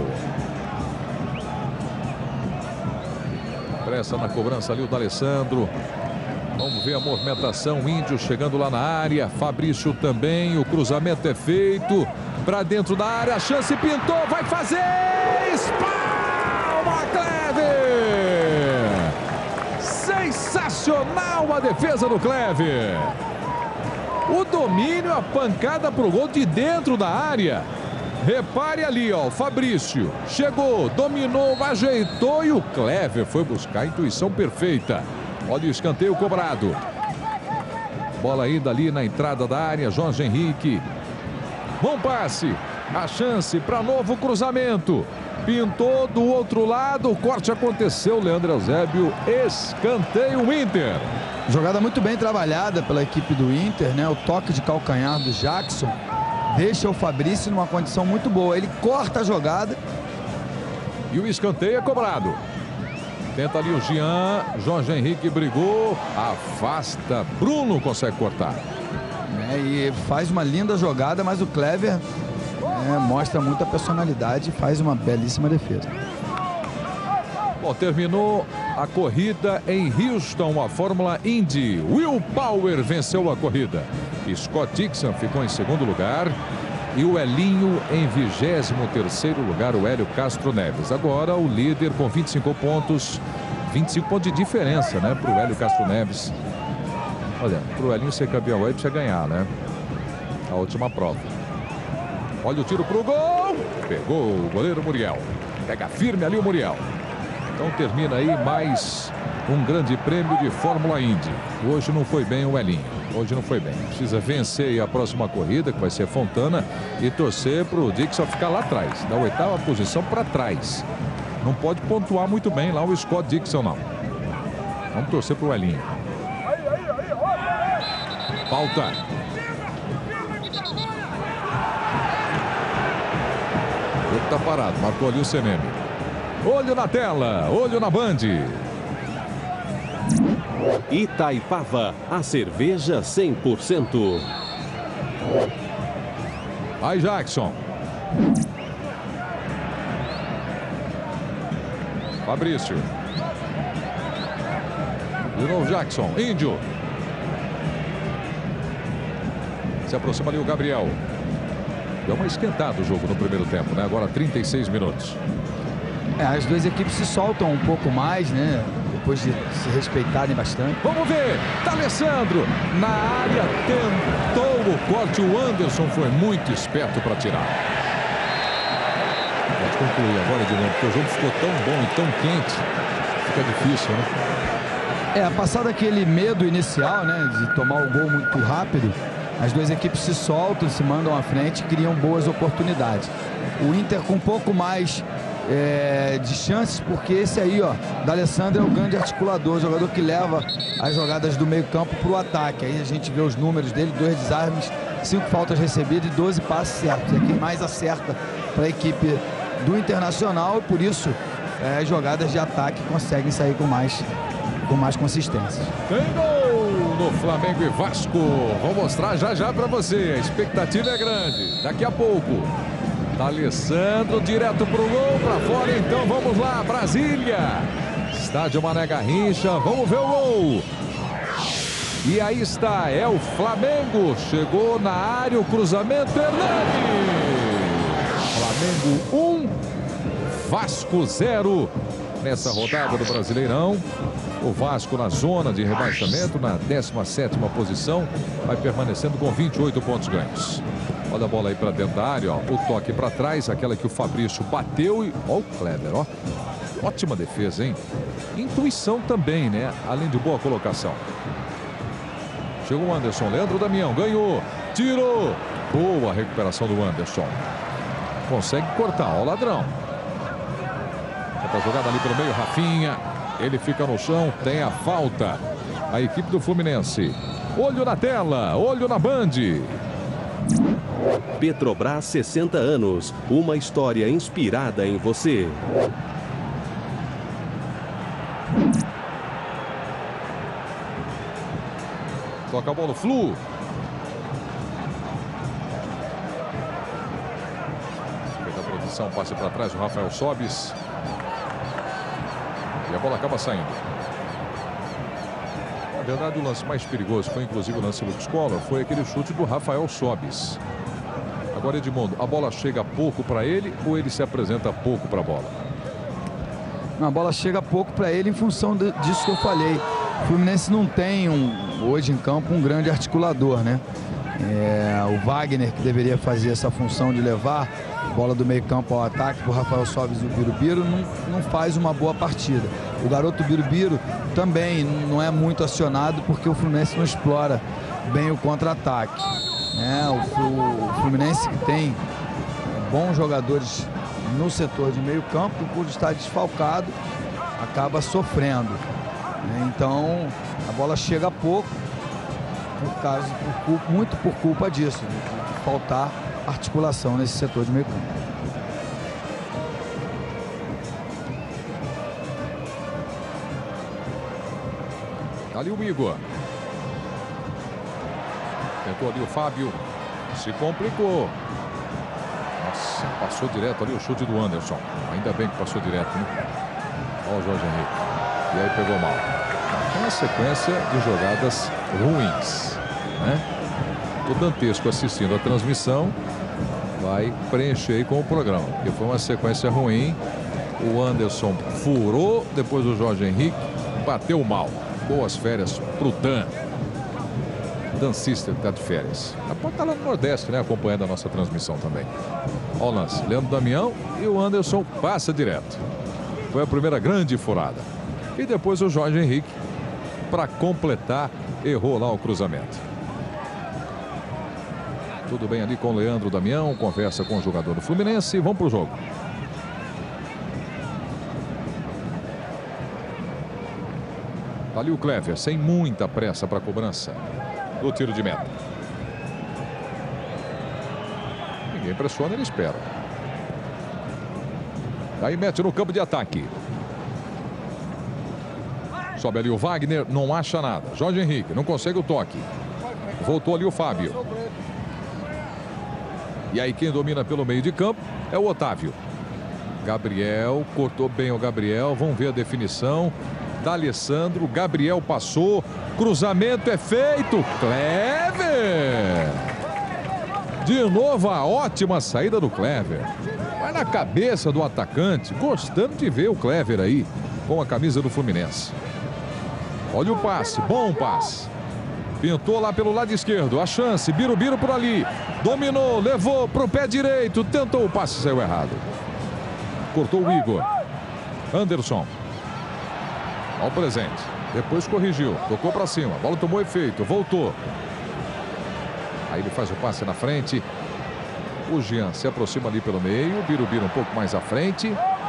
Pressa na cobrança ali o D'Alessandro. Vamos ver a movimentação. Índio chegando lá na área. Fabrício também. O cruzamento é feito. Para dentro da área. A chance pintou. Vai fazer. Espalma Clever. Sensacional a defesa do Clever. O domínio, a pancada pro gol de dentro da área. Repare ali, ó, o Fabrício chegou, dominou, ajeitou e o Clever foi buscar a intuição perfeita. Olha o escanteio cobrado. Bola ainda ali na entrada da área, Jorge Henrique. Bom passe. A chance para novo cruzamento. Pintou do outro lado. O corte aconteceu. Leandro Eusébio. Escanteio Inter. Jogada muito bem trabalhada pela equipe do Inter, né? O toque de calcanhar do Jackson deixa o Fabrício numa condição muito boa. Ele corta a jogada. E o escanteio é cobrado. Tenta ali o Jean. Jorge Henrique brigou. Afasta. Bruno consegue cortar. É, e faz uma linda jogada, mas o Clever é, mostra muita personalidade e faz uma belíssima defesa. Bom, terminou a corrida em Houston, a Fórmula Indy. Will Power venceu a corrida. Scott Dixon ficou em segundo lugar. E o Elinho em vigésimo terceiro lugar, o Hélio Castro Neves. Agora o líder com vinte e cinco pontos. vinte e cinco pontos de diferença, né, para o Hélio Castro Neves. Olha, para o Elinho ser campeão aí precisa ganhar, né? A última prova. Olha o tiro pro gol. Pegou o goleiro Muriel. Pega firme ali o Muriel. Então termina aí mais um grande prêmio de Fórmula Indy. Hoje não foi bem o Elinho. Hoje não foi bem. Precisa vencer aí a próxima corrida, que vai ser Fontana, e torcer para o Dixon ficar lá atrás, da oitava posição para trás. Não pode pontuar muito bem lá o Scott Dixon, não. Vamos torcer para o Elinho. Falta. Ele tá parado, marcou ali o C M M. Olho na tela, olho na Band. Itaipava, a cerveja cem por cento. Aí Jackson. Fabrício. De novo Jackson, Índio. Se aproxima ali o Gabriel. Deu uma esquentada o jogo no primeiro tempo, né? Agora trinta e seis minutos. É, as duas equipes se soltam um pouco mais, né? Depois de se respeitarem bastante. Vamos ver, D'Alessandro na área, tentou o corte, o Anderson foi muito esperto para tirar. Pode concluir agora de novo, porque o jogo ficou tão bom e tão quente, fica difícil, né? É, passado aquele medo inicial, né, de tomar o gol muito rápido, as duas equipes se soltam, se mandam à frente e criam boas oportunidades. O Inter com um pouco mais É, de chances, porque esse aí, ó, D'Alessandro é o grande articulador, o jogador que leva as jogadas do meio campo para o ataque. Aí a gente vê os números dele, dois desarmes, cinco faltas recebidas e doze passes certos. É quem mais acerta para a equipe do Internacional e por isso é, as jogadas de ataque conseguem sair com mais, com mais consistência. Tem gol no Flamengo e Vasco. Vou mostrar já já para você. A expectativa é grande. Daqui a pouco. D'Alessandro direto pro gol, para fora, então vamos lá, Brasília, estádio Mané Garrincha, vamos ver o gol. E aí está, é o Flamengo, chegou na área, o cruzamento, Hernani. Flamengo um, Vasco zero, nessa rodada do Brasileirão. O Vasco na zona de rebaixamento, na décima sétima posição, vai permanecendo com vinte e oito pontos ganhos. Olha a bola aí para dentro da área, ó. O toque para trás, aquela que o Fabrício bateu e... Ó o Kleber, ó. Ótima defesa, hein? Intuição também, né? Além de boa colocação. Chegou o Anderson, Leandro Damião, ganhou, tirou. Boa recuperação do Anderson. Consegue cortar, ó o ladrão. Outra jogada ali pelo meio, Rafinha. Ele fica no chão, tem a falta. A equipe do Fluminense. Olho na tela, olho na Band. Petrobras sessenta anos, uma história inspirada em você. Toca a bola no Flu. Feita a produção, passe para trás, o Rafael Sobis. E a bola acaba saindo. Na verdade, o lance mais perigoso foi inclusive o lance do Lucas Collor, foi aquele chute do Rafael Sobis. Agora, Edmundo, a bola chega pouco para ele ou ele se apresenta pouco para a bola? A bola chega pouco para ele em função de, disso que eu falei. O Fluminense não tem um, hoje em campo um grande articulador, né? É, o Wagner, que deveria fazer essa função de levar a bola do meio campo ao ataque para o Rafael Sobis e o Birubiru, não, não faz uma boa partida. O garoto Birubiru também não é muito acionado porque o Fluminense não explora bem o contra-ataque. né? O, o Fluminense que tem bons jogadores no setor de meio campo, por estar desfalcado, acaba sofrendo, né? Então a bola chega pouco, por causa, por, muito por culpa disso, de, de faltar articulação nesse setor de meio campo. Ali o Igor. Tentou ali o Fábio. Se complicou. Nossa, passou direto ali o chute do Anderson. Ainda bem que passou direto, né? Olha o Jorge Henrique. E aí pegou mal. Uma sequência de jogadas ruins, né? O Dantesco assistindo a transmissão vai preencher aí com o programa, porque foi uma sequência ruim. O Anderson furou, depois o Jorge Henrique bateu mal. Boas férias pro Dan. Dan Sister tá de férias. Pode estar lá no Nordeste, né? Acompanhando a nossa transmissão também. Olha o lance. Leandro Damião e o Anderson passa direto. Foi a primeira grande furada. E depois o Jorge Henrique, para completar, errou lá o cruzamento. Tudo bem ali com o Leandro Damião. Conversa com o jogador do Fluminense. Vamos pro jogo. Ali o Clever, sem muita pressa para a cobrança do tiro de meta. Ninguém pressiona, ele espera. Aí mete no campo de ataque. Sobe ali o Wagner, não acha nada. Jorge Henrique, não consegue o toque. Voltou ali o Fábio. E aí quem domina pelo meio de campo é o Otávio. Gabriel, cortou bem o Gabriel, vamos ver a definição. D'Alessandro, Gabriel passou, cruzamento é feito, Clever! De novo a ótima saída do Clever. Vai na cabeça do atacante, gostando de ver o Clever aí com a camisa do Fluminense. Olha o passe, bom passe. Pintou lá pelo lado esquerdo, a chance, Birubiru por ali. Dominou, levou pro pé direito, tentou o passe, saiu errado. Cortou o Igor. Anderson. Ao presente. Depois corrigiu. Tocou para cima. A bola tomou efeito. Voltou. Aí ele faz o passe na frente. O Jean se aproxima ali pelo meio. Birubiru um pouco mais à frente.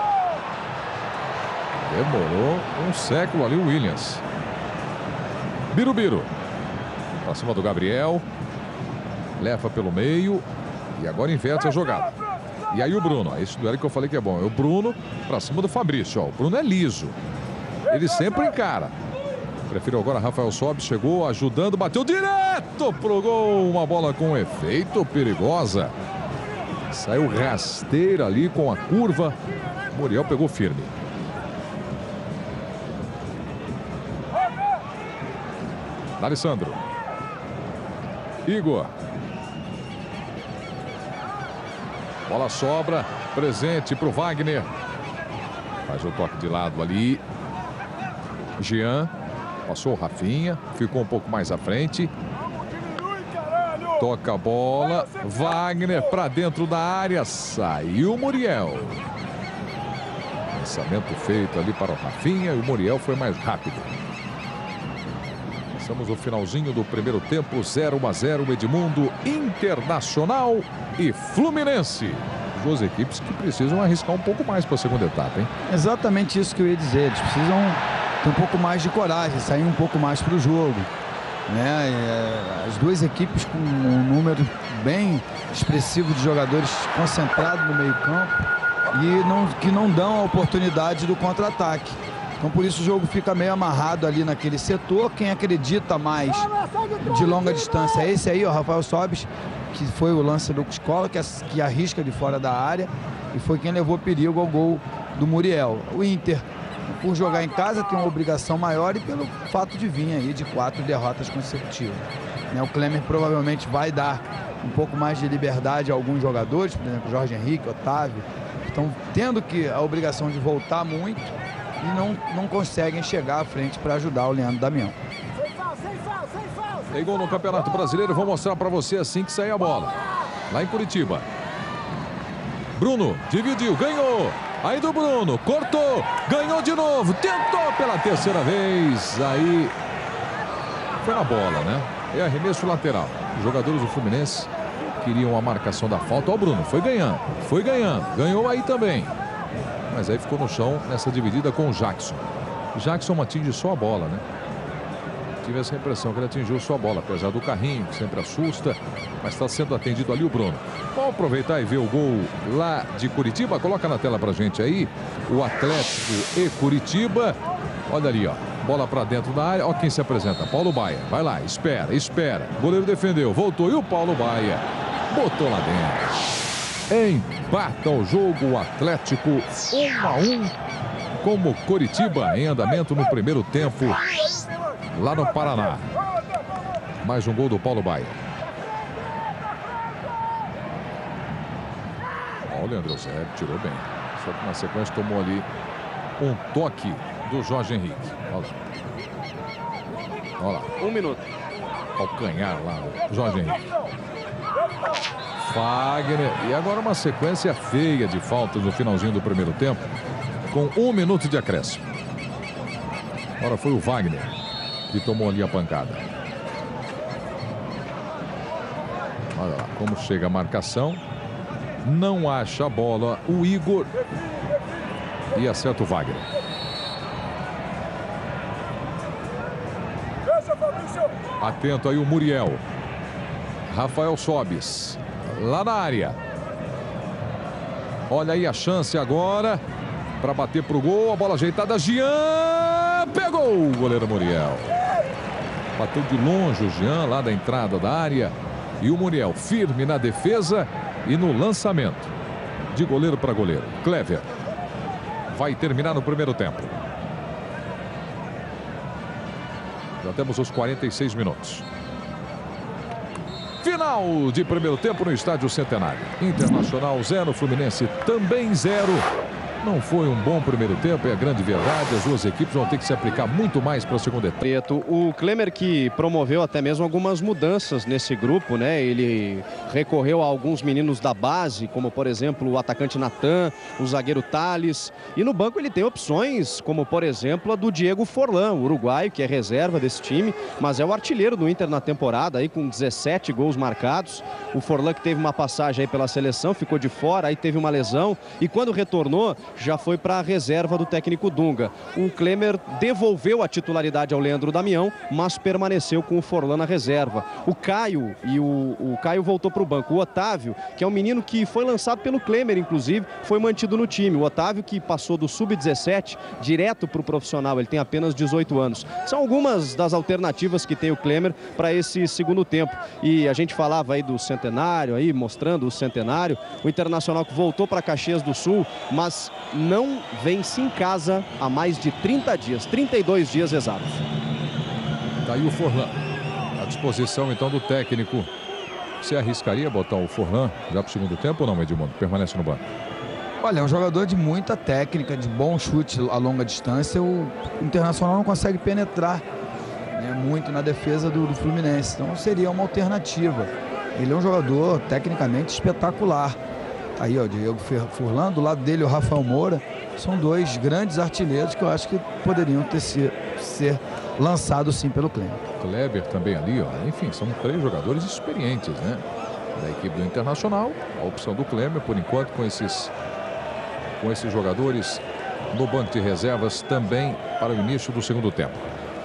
Demorou um século ali o Williams. Birubiru. Para cima do Gabriel. Leva pelo meio. E agora inverte a jogada. E aí o Bruno. Esse duelo que eu falei que é bom. É o Bruno para cima do Fabrício. Ó, o Bruno é liso. Ele sempre encara. Prefiro agora Rafael Sobis. Chegou ajudando. Bateu direto pro gol. Uma bola com efeito perigosa. Saiu rasteira ali com a curva. Muriel pegou firme. D'Alessandro. Igor. Bola sobra. Presente pro Wagner. Faz o toque de lado ali. Jean, passou o Rafinha, ficou um pouco mais à frente. Toca a bola, Wagner para dentro da área, saiu o Muriel. Lançamento feito ali para o Rafinha e o Muriel foi mais rápido. Estamos no finalzinho do primeiro tempo, zero a zero, Edmundo, Internacional e Fluminense. Duas equipes que precisam arriscar um pouco mais para a segunda etapa, hein? Exatamente isso que eu ia dizer, eles precisam ter um pouco mais de coragem, sair um pouco mais para o jogo, né? É, as duas equipes com um número bem expressivo de jogadores concentrados no meio campo e não, que não dão a oportunidade do contra-ataque. Então por isso o jogo fica meio amarrado ali naquele setor. Quem acredita mais de longa distância é esse aí, o Rafael Sobis, que foi o lance do Escola, que, que arrisca de fora da área e foi quem levou perigo ao gol do Muriel. O Inter, por jogar em casa, tem uma obrigação maior e pelo fato de vir aí de quatro derrotas consecutivas. Né, o Klemer provavelmente vai dar um pouco mais de liberdade a alguns jogadores, por exemplo, Jorge Henrique, Otávio. Estão tendo que a obrigação de voltar muito e não, não conseguem chegar à frente para ajudar o Leandro Damião. Tem gol no Campeonato Brasileiro, vou mostrar para você assim que sair a bola. Lá em Curitiba. Bruno dividiu, ganhou. Aí do Bruno, cortou, ganhou de novo, tentou pela terceira vez. Aí foi na bola, né? É arremesso lateral. Os jogadores do Fluminense queriam a marcação da falta. Ó, o Bruno foi ganhando, foi ganhando, ganhou aí também. Mas aí ficou no chão nessa dividida com o Jackson. Jackson atinge só a bola, né? Tive essa impressão que ele atingiu só a bola, apesar do carrinho, que sempre assusta, mas está sendo atendido ali o Bruno. Vamos aproveitar e ver o gol lá de Curitiba. Coloca na tela pra gente aí o Atlético e Curitiba. Olha ali, ó. Bola para dentro da área. Ó quem se apresenta. Paulo Baia. Vai lá, espera, espera. O goleiro defendeu, voltou e o Paulo Baia botou lá dentro. Empata o jogo o Atlético um a um como Curitiba em andamento no primeiro tempo lá no Paraná. Mais um gol do Paulo Baia. Ó, o Leandro Zé tirou bem. Só que na sequência tomou ali um toque do Jorge Henrique. Olha lá. Olha lá. Um minuto. Calcanhar lá, Jorge Henrique. Fagner. E agora uma sequência feia de faltas no finalzinho do primeiro tempo, com um minuto de acréscimo. Agora foi o Wagner que tomou ali a pancada. Olha lá como chega a marcação. Não acha a bola o Igor. E acerta o Wagner. Atento aí o Muriel. Rafael Sobis. Lá na área. Olha aí a chance agora para bater pro gol. A bola ajeitada. Jean pegou o goleiro Muriel. Bateu de longe o Jean lá da entrada da área. E o Muriel firme na defesa e no lançamento. De goleiro para goleiro. Clever. Vai terminar no primeiro tempo. Já temos os quarenta e seis minutos. Final de primeiro tempo no Estádio Centenário. Internacional zero, Fluminense também zero. Não foi um bom primeiro tempo, é a grande verdade. As duas equipes vão ter que se aplicar muito mais para a segunda etapa. Preto, o Klemer que promoveu até mesmo algumas mudanças nesse grupo, né? Ele recorreu a alguns meninos da base, como por exemplo o atacante Natan, o zagueiro Thales. E no banco ele tem opções, como por exemplo a do Diego Forlan, o uruguaio, que é reserva desse time, mas é o artilheiro do Inter na temporada, aí com dezessete gols marcados. O Forlan que teve uma passagem aí pela seleção, ficou de fora, aí teve uma lesão e quando retornou já foi para a reserva do técnico Dunga. O Klemer devolveu a titularidade ao Leandro Damião, mas permaneceu com o Forlan na reserva. O Caio e o, o Caio voltou para o banco. O Otávio, que é um menino que foi lançado pelo Klemer, inclusive, foi mantido no time. O Otávio que passou do sub dezessete direto para o profissional, ele tem apenas dezoito anos. São algumas das alternativas que tem o Klemer para esse segundo tempo. E a gente falava aí do Centenário, aí mostrando o Centenário. O Internacional que voltou para Caxias do Sul, mas não vence em casa há mais de trinta dias, trinta e dois dias exatos. Daí o Forlan, à disposição então do técnico. Você arriscaria botar o Forlan já para o segundo tempo ou não, Edmundo? Permanece no banco. Olha, é um jogador de muita técnica, de bom chute a longa distância. O Internacional não consegue penetrar, né, muito na defesa do, do Fluminense, então seria uma alternativa. Ele é um jogador tecnicamente espetacular. Aí, ó, o Diego Forlan, do lado dele o Rafael Moura, são dois grandes artilheiros que eu acho que poderiam ter ser, ser lançados sim pelo Kleber. Kleber também ali, ó. Enfim, são três jogadores experientes, né? Da equipe do Internacional. A opção do Kleber, por enquanto, com esses, com esses jogadores no banco de reservas também para o início do segundo tempo.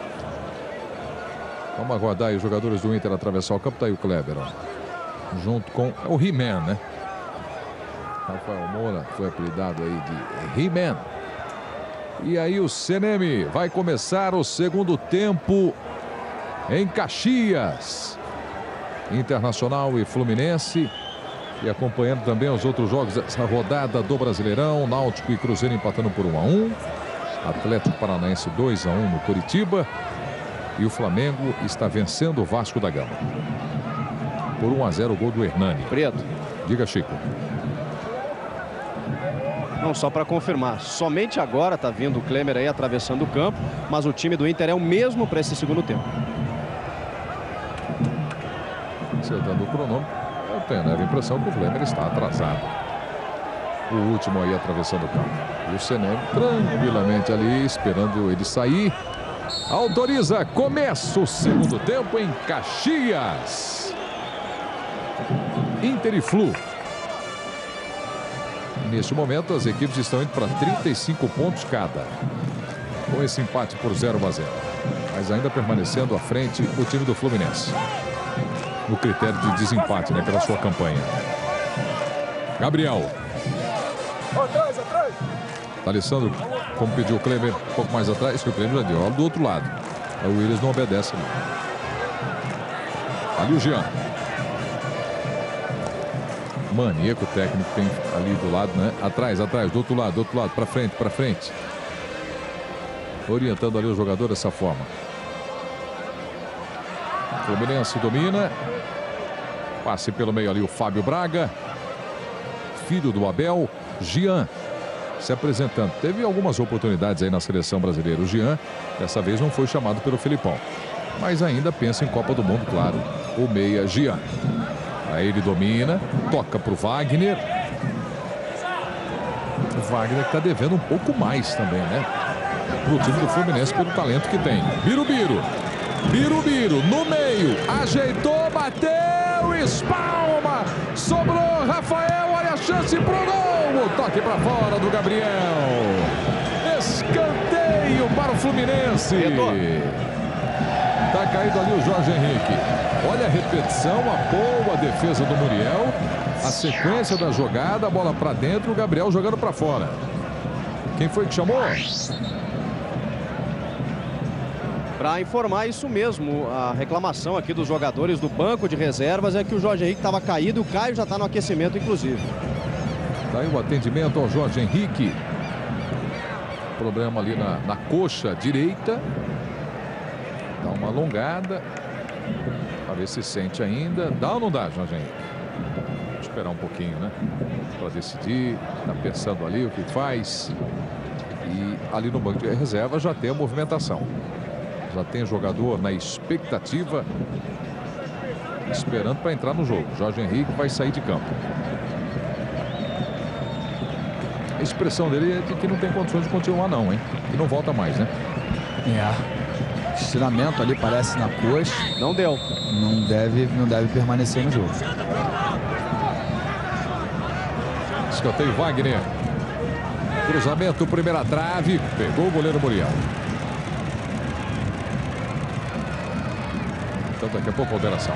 Vamos aguardar aí os jogadores do Inter atravessar o campo. Tá aí o Kleber, ó. Junto com o He-Man, né? Rafael Moura foi apelidado aí de He-Man. E aí o C N M vai começar o segundo tempo em Caxias. Internacional e Fluminense. E acompanhando também os outros jogos dessa rodada do Brasileirão. Náutico e Cruzeiro empatando por um a um. Atlético Paranaense dois a um no Curitiba. E o Flamengo está vencendo o Vasco da Gama. Por um a zero o gol do Hernani. Preto. Diga, Chico. Não, só para confirmar, somente agora está vindo o Klemer aí atravessando o campo, mas o time do Inter é o mesmo para esse segundo tempo. Acertando o cronômetro, eu tenho a impressão que o Klemer está atrasado. O último aí atravessando o campo. E o C N M tranquilamente ali, esperando ele sair. Autoriza, começa o segundo tempo em Caxias. Inter e Flu. Neste momento, as equipes estão indo para trinta e cinco pontos cada, com esse empate por zero a zero. Mas ainda permanecendo à frente o time do Fluminense, no critério de desempate, né, pela sua campanha. Gabriel. Alessandro, como pediu o Kleber, um pouco mais atrás, que o Kleber já deu, olha do outro lado. O Willis não obedece ali. Ali o Jean. Maníaco técnico tem ali do lado, né? Atrás, atrás, do outro lado, do outro lado, para frente, para frente. Orientando ali o jogador dessa forma. Fluminense domina. Passe pelo meio ali o Fábio Braga. Filho do Abel, Jean. Se apresentando. Teve algumas oportunidades aí na seleção brasileira. O Jean, dessa vez, não foi chamado pelo Felipão. Mas ainda pensa em Copa do Mundo, claro. O meia, Jean. Aí ele domina, toca para o Wagner. O Wagner que está devendo um pouco mais também, né? Para o time do Fluminense pelo talento que tem. Birubiru. Birubiru no meio. Ajeitou, bateu, espalma. Sobrou, Rafael, olha a chance pro gol. O toque para fora do Gabriel. Escanteio para o Fluminense. Tá caído ali o Jorge Henrique. Olha a repetição, a boa defesa do Muriel. A sequência da jogada, a bola para dentro, o Gabriel jogando para fora. Quem foi que chamou? Para informar isso mesmo, a reclamação aqui dos jogadores do banco de reservas é que o Jorge Henrique estava caído e o Caio já está no aquecimento, inclusive. Daí o atendimento ao Jorge Henrique. Problema ali na, na coxa direita. Dá uma alongada. Para ver se sente ainda. Dá ou não dá, Jorge Henrique? Vou esperar um pouquinho, né? Para decidir. Está pensando ali o que faz. E ali no banco de reserva já tem a movimentação. Já tem jogador na expectativa. Esperando para entrar no jogo. Jorge Henrique vai sair de campo. A expressão dele é de que não tem condições de continuar não, hein? Que não volta mais, né? É. Estiramento ali parece na coxa. Não deu. Não deve, não deve permanecer no jogo. Escanteio Wagner. Cruzamento, primeira trave. Pegou o goleiro Muriel. Então daqui a pouco alteração.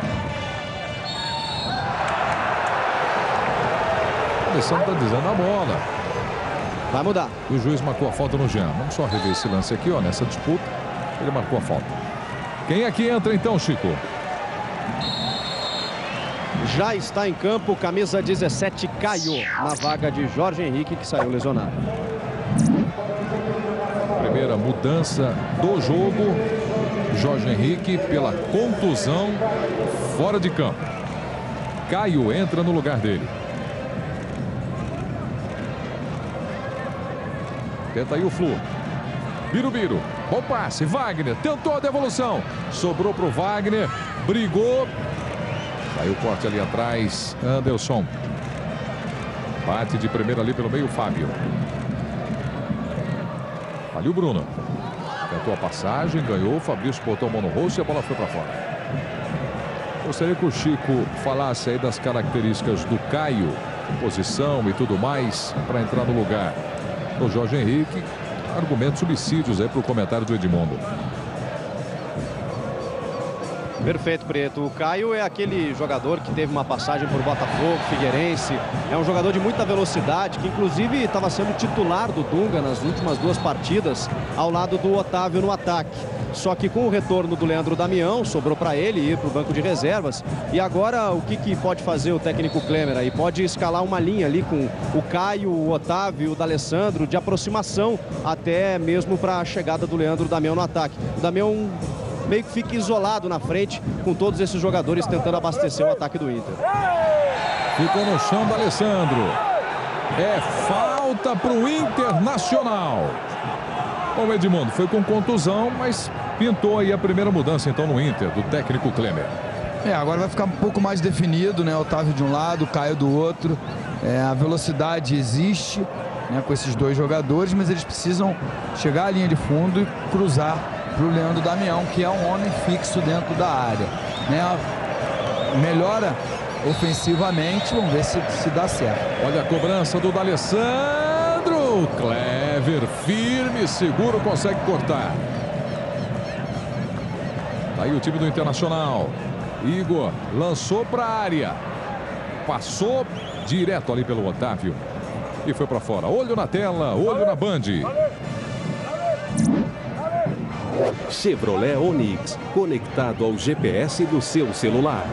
O Alessandro está dizendo a bola. Vai mudar. O juiz marcou a falta no Jean. Vamos só rever esse lance aqui, ó. Nessa disputa, ele marcou a falta. Quem aqui entra então, Chico? Já está em campo, camisa dezessete, Caio, na vaga de Jorge Henrique, que saiu lesionado. Primeira mudança do jogo. Jorge Henrique pela contusão fora de campo. Caio entra no lugar dele. Tenta aí o Flu. Birubiru. Bom passe. Wagner tentou a devolução. Sobrou para o Wagner. Brigou. Saiu o corte ali atrás. Anderson. Bate de primeira ali pelo meio. Fábio. Ali o Bruno. Tentou a passagem. Ganhou. Fabrício botou a mão no rosto e a bola foi para fora. Gostaria que o Chico falasse aí das características do Caio. Posição e tudo mais para entrar no lugar. O Jorge Henrique, argumentos subsídios aí para o comentário do Edmundo. Perfeito, Preto. O Caio é aquele jogador que teve uma passagem por Botafogo, Figueirense. É um jogador de muita velocidade, que inclusive estava sendo titular do Dunga nas últimas duas partidas, ao lado do Otávio no ataque. Só que com o retorno do Leandro Damião, sobrou para ele ir para o banco de reservas. E agora o que, que pode fazer o técnico Klemer aí? Pode escalar uma linha ali com o Caio, o Otávio, o D'Alessandro, de aproximação até mesmo para a chegada do Leandro Damião no ataque. O Damião meio que fica isolado na frente com todos esses jogadores tentando abastecer o ataque do Inter. Ficou no chão do Alessandro. É falta para o Internacional. Bom, Edmundo, foi com contusão, mas pintou aí a primeira mudança então no Inter, do técnico Klemer. É, agora vai ficar um pouco mais definido, né? Otávio de um lado, Caio do outro. É, a velocidade existe, né, com esses dois jogadores, mas eles precisam chegar à linha de fundo e cruzar para o Leandro Damião, que é um homem fixo dentro da área, né? Melhora ofensivamente. Vamos ver se, se dá certo. Olha a cobrança do D'Alessandro. Clever, firme, seguro, consegue cortar. Tá aí o time do Internacional. Igor lançou para a área. Passou direto ali pelo Otávio. E foi para fora. Olho na tela, olho na Band. Chevrolet Onix, conectado ao G P S do seu celular.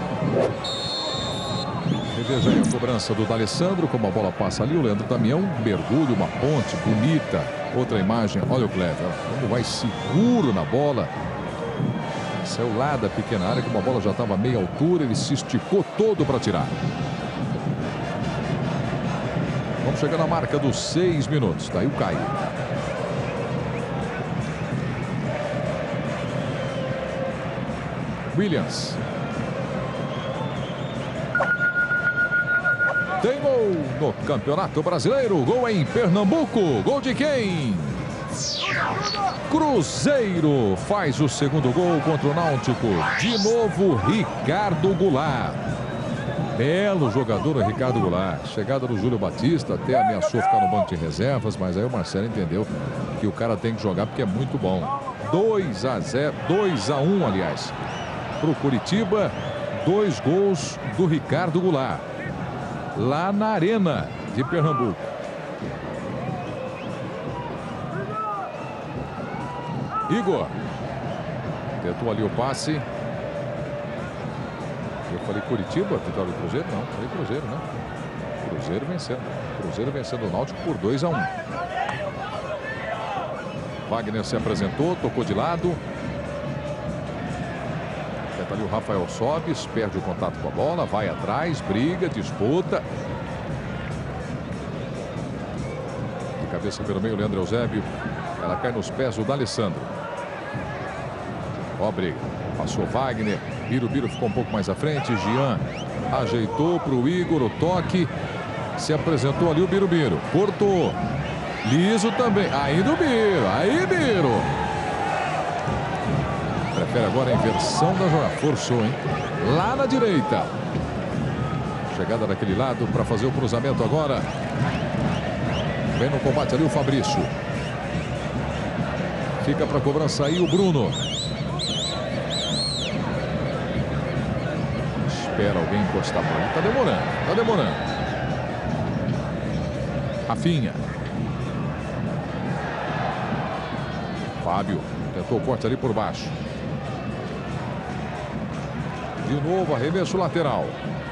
E veja aí a cobrança do D'Alessandro, como a bola passa ali. O Leandro Damião mergulha, uma ponte bonita. Outra imagem, olha o Clever, como vai seguro na bola. Saiu lá da pequena área, como a bola já estava a meia altura, ele se esticou todo para tirar. Vamos chegar na marca dos seis minutos. Tá aí o Caio. Williams. Tem gol no Campeonato Brasileiro. Gol em Pernambuco. Gol de quem? Cruzeiro faz o segundo gol contra o Náutico. De novo, Ricardo Goulart. Belo jogador o Ricardo Goulart. Chegada do Júlio Batista, até ameaçou ficar no banco de reservas, mas aí o Marcelo entendeu que o cara tem que jogar porque é muito bom. dois a zero, dois a um, aliás. Para o Curitiba, dois gols do Ricardo Goulart. Lá na Arena de Pernambuco. Igor. Tentou ali o passe. Eu falei Curitiba, vitória do Cruzeiro? Não, falei Cruzeiro, né? Cruzeiro vencendo. Cruzeiro vencendo o Náutico por dois a um. Wagner se apresentou, tocou de lado. Tenta ali o Rafael Sobis, perde o contato com a bola, vai atrás, briga, disputa. De cabeça pelo meio, Leandro Eusébio. Ela cai nos pés do D'Alessandro. Ó a briga. Passou Wagner. Birubiru ficou um pouco mais à frente. Jean ajeitou para o Igor. O toque. Se apresentou ali o Birubiru. Cortou. Liso também. Ainda o Biro. Aí, Biro. Prefere agora a inversão da jogada. Forçou, hein? Lá na direita. Chegada daquele lado para fazer o cruzamento agora. Vem no combate ali o Fabrício. Fica para a cobrança aí o Bruno. Espera alguém encostar por ali. Tá demorando, tá demorando. Rafinha. Fábio tentou o corte ali por baixo. De novo, arremesso lateral.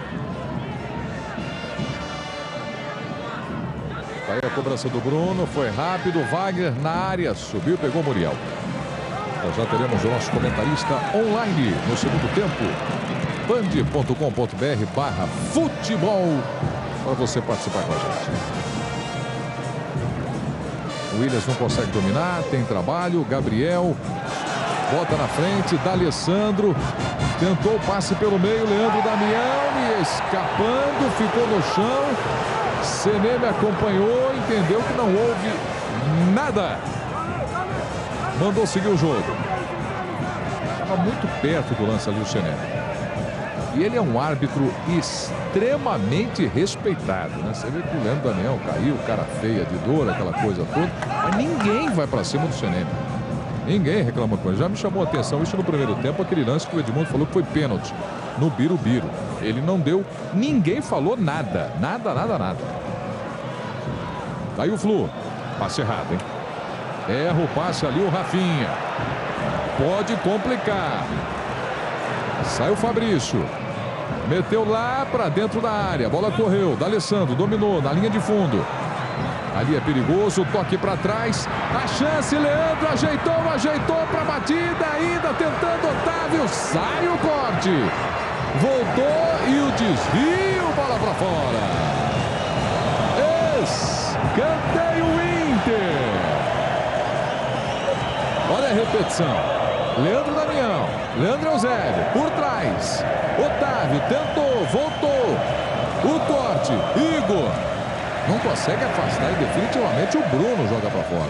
Tá aí a cobrança do Bruno. Foi rápido. Wagner na área. Subiu, pegou o Muriel. Nós já teremos o nosso comentarista online no segundo tempo. band ponto com ponto br barra futebol para você participar com a gente. O Williams não consegue dominar, tem trabalho. Gabriel bota na frente, D'Alessandro tentou o passe pelo meio, Leandro Damião e escapando, ficou no chão. Seneme acompanhou, entendeu que não houve nada. Mandou seguir o jogo. Estava muito perto do lance ali o Seneme. E ele é um árbitro extremamente respeitado, né? Você vê que o Leandro Damião caiu, cara feia de dor, aquela coisa toda. Mas ninguém vai para cima do Seneme. Ninguém reclama com ele. Já me chamou a atenção isso no primeiro tempo, aquele lance que o Edmundo falou que foi pênalti no Birubiru. Ele não deu, ninguém falou nada. Nada, nada, nada. Tá aí o Flu. Passe errado, hein? Erra o passe ali o Rafinha. Pode complicar. Sai o Fabrício. Meteu lá para dentro da área. A bola correu. D'Alessandro dominou na linha de fundo. Ali é perigoso. Toque para trás. A chance. Leandro ajeitou, ajeitou para a batida. Ainda tentando Otávio. Sai o corte. Voltou e o desvio. Bola para fora. Escanteio Inter. Olha a repetição. Leandro Damião, Leandro Eusébio, por trás. Otávio tentou, voltou. O corte, Igor. Não consegue afastar e definitivamente o Bruno joga para fora.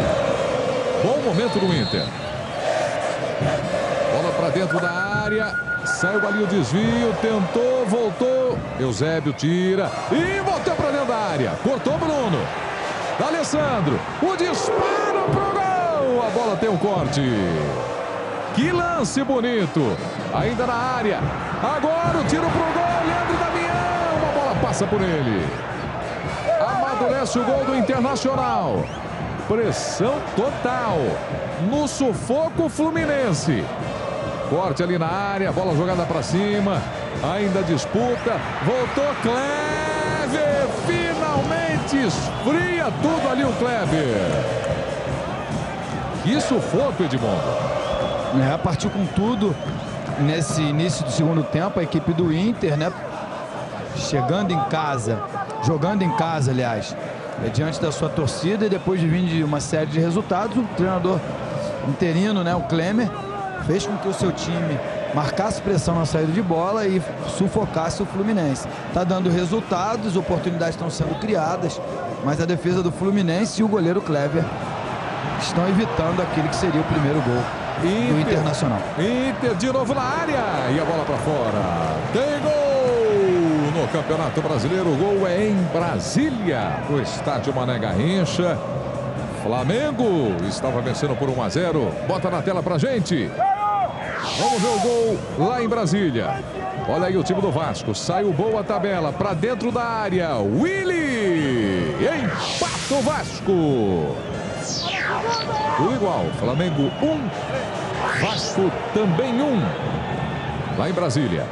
Bom momento do Inter. Bola para dentro da área. Saiu ali o desvio, tentou, voltou. Eusébio tira e voltou para dentro da área. Cortou Bruno. Alessandro, o disparo pro gol. A bola tem um corte. Que lance bonito. Ainda na área. Agora o tiro pro gol. Leandro Damião. Uma bola passa por ele. Amadurece o gol do Internacional. Pressão total. No sufoco Fluminense. Corte ali na área. Bola jogada para cima. Ainda disputa. Voltou Kleber. Finalmente esfria tudo ali o Kleber. Que sufoco, Edmundo. É, partiu com tudo nesse início do segundo tempo, a equipe do Inter, né? Chegando em casa, jogando em casa, aliás, é, diante da sua torcida, e depois de vir de uma série de resultados, o treinador interino, né, o Klemer, fez com que o seu time marcasse pressão na saída de bola e sufocasse o Fluminense. Tá dando resultados, oportunidades estão sendo criadas, mas a defesa do Fluminense e o goleiro Kleber estão evitando aquele que seria o primeiro gol Inter, do Internacional. Inter de novo na área e a bola para fora. Tem gol no Campeonato Brasileiro. O gol é em Brasília, no estádio Mané Garrincha. Flamengo estava vencendo por um a zero. Bota na tela pra gente. Vamos ver o gol lá em Brasília. Olha aí o time do Vasco. Saiu boa tabela para dentro da área. Willy empata o Vasco. Tudo igual. Flamengo um. Vasco também um. Lá em Brasília.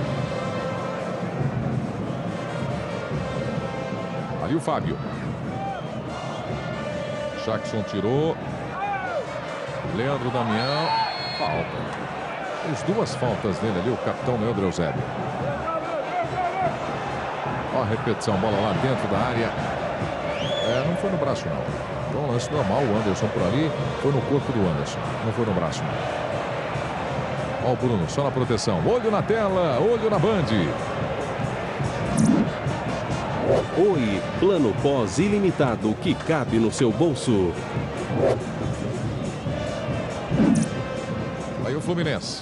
Ali o Fábio. Jackson tirou. Leandro Damião. Falta. Fez duas faltas nele ali, o capitão Leandro Eusébio. Ó a repetição, bola lá dentro da área. É, não foi no braço não. Foi um lance normal, o Anderson por ali. Foi no corpo do Anderson, não foi no braço não. Ó o Bruno, só na proteção. Olho na tela, olho na Band. Oi, plano pós ilimitado que cabe no seu bolso. Aí o Fluminense.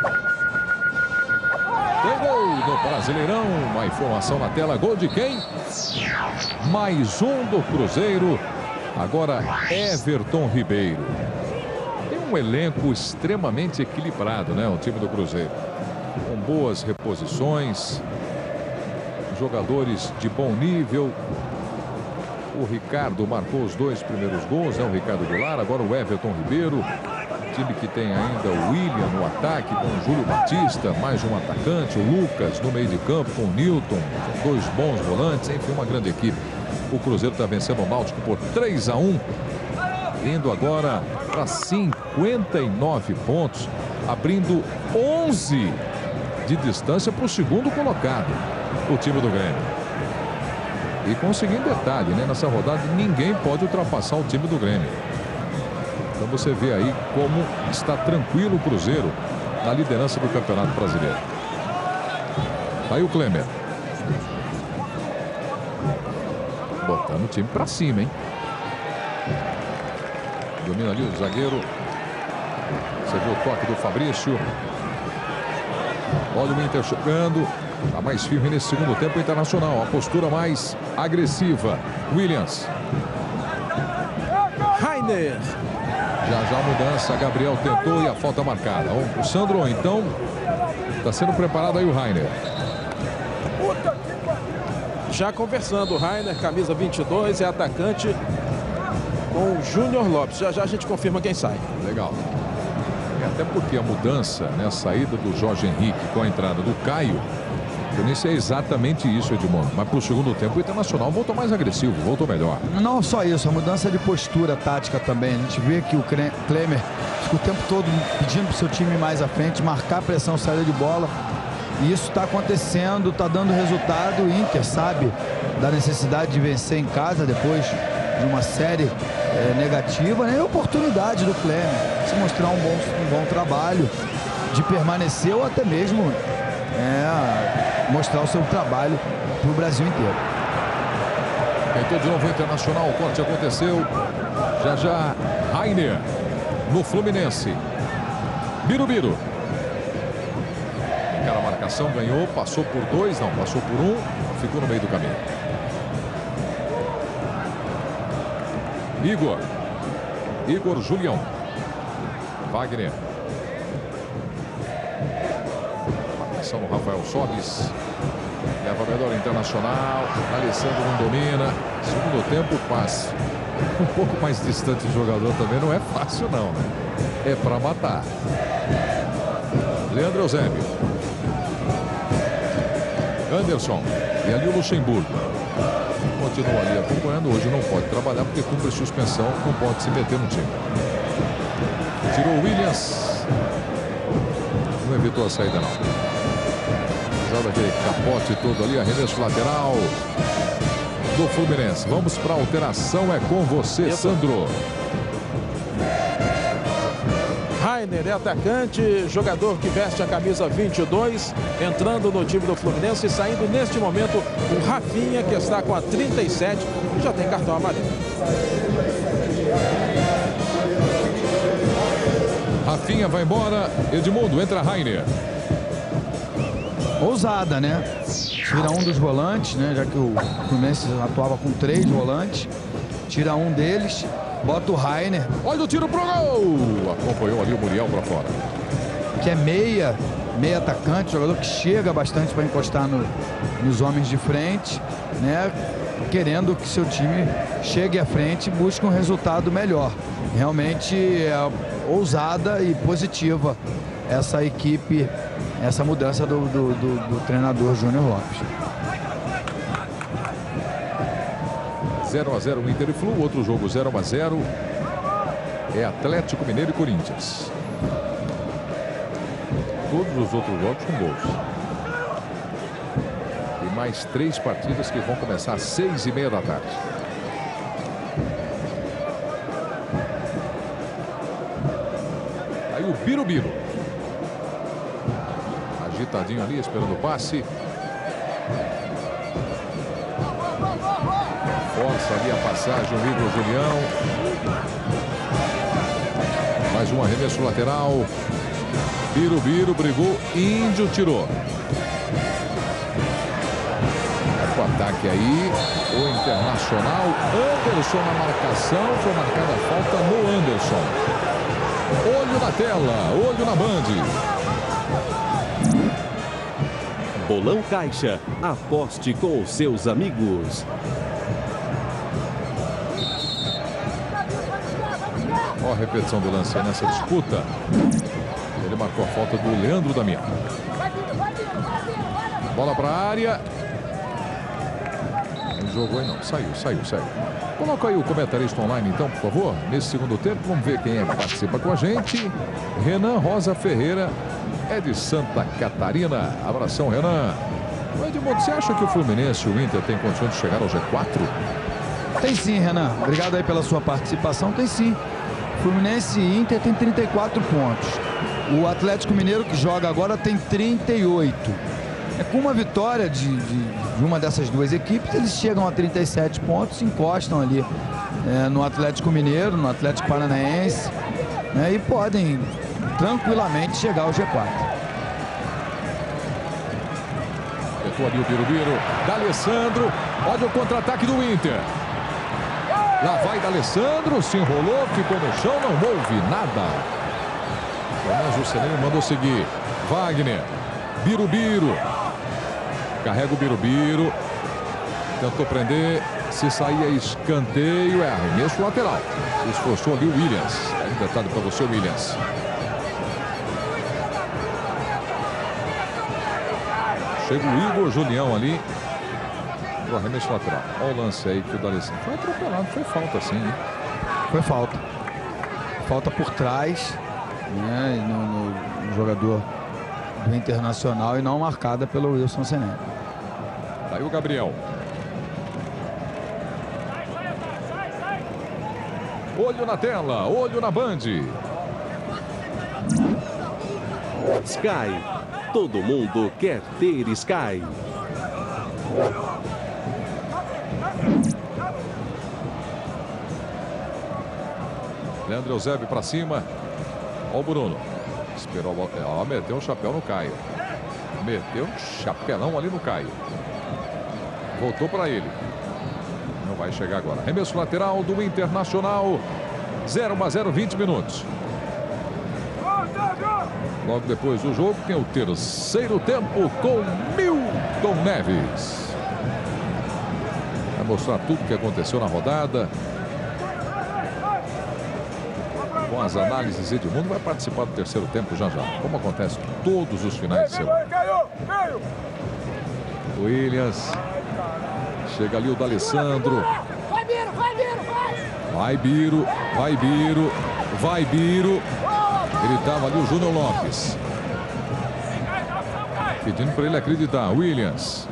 Tem gol do Brasileirão. Uma informação na tela. Gol de quem? Mais um do Cruzeiro. Agora Everton Ribeiro. Tem um elenco extremamente equilibrado, né? O time do Cruzeiro. Com boas reposições. Jogadores de bom nível. O Ricardo marcou os dois primeiros gols, né? O Ricardo Goulart. Agora o Everton Ribeiro. Time que tem ainda o William no ataque, com o Júlio Batista, mais um atacante, o Lucas no meio de campo, com o Newton, dois bons volantes, enfim, uma grande equipe. O Cruzeiro está vencendo o Náutico por três a um, indo agora para cinquenta e nove pontos, abrindo onze de distância para o segundo colocado, o time do Grêmio. E conseguindo detalhe, né? Nessa rodada ninguém pode ultrapassar o time do Grêmio. Então você vê aí como está tranquilo o Cruzeiro na liderança do Campeonato Brasileiro. Aí o Klemer. Botando o time para cima, hein? Domina ali o zagueiro. Você viu o toque do Fabrício. Olha o Inter chegando. Está mais firme nesse segundo tempo Internacional. A postura mais agressiva. Williams. Rainer. Já já a mudança, Gabriel tentou e a falta marcada. O Sandro, então, está sendo preparado aí o Rainer. Já conversando, o Rainer, camisa vinte e dois, é atacante com o Júnior Lopes. Já já a gente confirma quem sai. Legal. E até porque a mudança, né, a saída do Jorge Henrique com a entrada do Caio, eu nem sei exatamente isso, Edmundo, mas para o segundo tempo o Internacional voltou mais agressivo, voltou melhor. Não só isso, a mudança de postura tática também. A gente vê que o Klemer fica o tempo todo pedindo para o seu time mais à frente, marcar pressão, saída de bola. E isso está acontecendo, está dando resultado. O Inter sabe da necessidade de vencer em casa depois de uma série é, negativa, né? E a oportunidade do Klemer de mostrar um bom, um bom trabalho, de permanecer ou até mesmo é, mostrar o seu trabalho para o Brasil inteiro. Tentou de novo o Internacional, o corte aconteceu. Já já Rainer no Fluminense. Birubiru. marcar a marcação, ganhou, passou por dois, não, passou por um, ficou no meio do caminho. Igor. Igor Julião. Wagner. Marcação no Rafael Sobis. Leva melhor Internacional. Alessandro não domina. Segundo tempo, passe. Um pouco mais distante do jogador também não é fácil, não, né? É para matar. Leandro Eusébio. Anderson. E ali o Luxemburgo. Continua ali acompanhando. Hoje não pode trabalhar porque cumpre suspensão. Não pode se meter no time. Tirou o Williams. Não evitou a saída, não. Joga aquele capote todo ali. Arremesso lateral do Fluminense. Vamos para a alteração. É com você, Sandro. Rainer é atacante, jogador que veste a camisa vinte e dois, entrando no time do Fluminense e saindo neste momento o Rafinha, que está com a trinta e sete e já tem cartão amarelo. Rafinha vai embora. Edmundo, entra Rainer. Ousada, né? Tira um dos volantes, né? Já que o Fluminense atuava com três volantes. Tira um deles, bota o Rainer. Olha o tiro pro gol! Acompanhou ali o Muriel para fora. Que é meia, meia atacante, jogador que chega bastante para encostar no, nos homens de frente, né? Querendo que seu time chegue à frente e busque um resultado melhor. Realmente é ousada e positiva essa equipe, essa mudança do, do, do, do treinador Júnior Lopes. zero a zero Inter e Flu, outro jogo zero a zero é Atlético Mineiro e Corinthians. Todos os outros jogos com gols. E mais três partidas que vão começar às seis e meia da tarde. Aí o Birubiru. Agitadinho ali, esperando o passe. Força ali a passagem, o Igor Julião. Mais um arremesso lateral. Birubiru brigou, Índio tirou. É o ataque aí, o Internacional. Anderson na marcação, foi marcada a falta no Anderson. Olho na tela, olho na Band. Bolão Caixa, aposte com os seus amigos. Ó a repetição do lance nessa disputa. Ele marcou a falta do Leandro Damião. Bola para a área. Não jogou aí não. Saiu, saiu, saiu. Coloca aí o comentarista online então, por favor. Nesse segundo tempo, vamos ver quem é que participa com a gente. Renan Rosa Ferreira é de Santa Catarina. Abração, Renan. O Edmundo, você acha que o Fluminense e o Inter tem condições de chegar ao G quatro? Tem sim, Renan. Obrigado aí pela sua participação. Tem sim. Fluminense e Inter tem trinta e quatro pontos. O Atlético Mineiro, que joga agora, tem trinta e oito. É com uma vitória de, de, de uma dessas duas equipes, eles chegam a trinta e sete pontos, encostam ali é, no Atlético Mineiro, no Atlético Paranaense, né, e podem tranquilamente chegar ao G quatro. Tentou ali o Birubiru. D'Alessandro. Olha o contra-ataque do Inter. Lá vai D'Alessandro, se enrolou, ficou no chão, não houve nada. Mas o Celinho mandou seguir. Wagner. Birubiru. Carrega o Birubiru. Tentou prender. Se saía escanteio, é arremesso lateral. Se esforçou ali o Williams. Aí um detalhe para você, Williams. Chega o Igor Julião ali. O arremesso lateral. Olha o lance aí que o D'Alessandro foi atropelado. Foi falta sim, hein? Foi falta. Falta por trás, né, no, no, no jogador do Internacional e não marcada pelo Wilson Senna. Tá aí o Gabriel. Olho na tela, olho na Band. Sky. Todo mundo quer ter Sky. Leandro Eusébio para cima. Olha o Bruno. Esperou. Ó, meteu o chapéu no Caio. Meteu um chapelão ali no Caio. Voltou para ele. Não vai chegar agora. Arremesso lateral do Internacional. zero a zero, vinte minutos. Logo depois do jogo tem o terceiro tempo com Milton Neves. Vai mostrar tudo o que aconteceu na rodada. Com as análises, Edmundo vai participar do terceiro tempo já já. Como acontece todos os finais de semana. Williams. Chega ali o D'Alessandro. Vai, Biro, vai, Biro, vai! Vai, Biro, vai, Biro, vai, Biro. Ele estava ali, o Júnior Lopes. Pedindo para ele acreditar. Williams.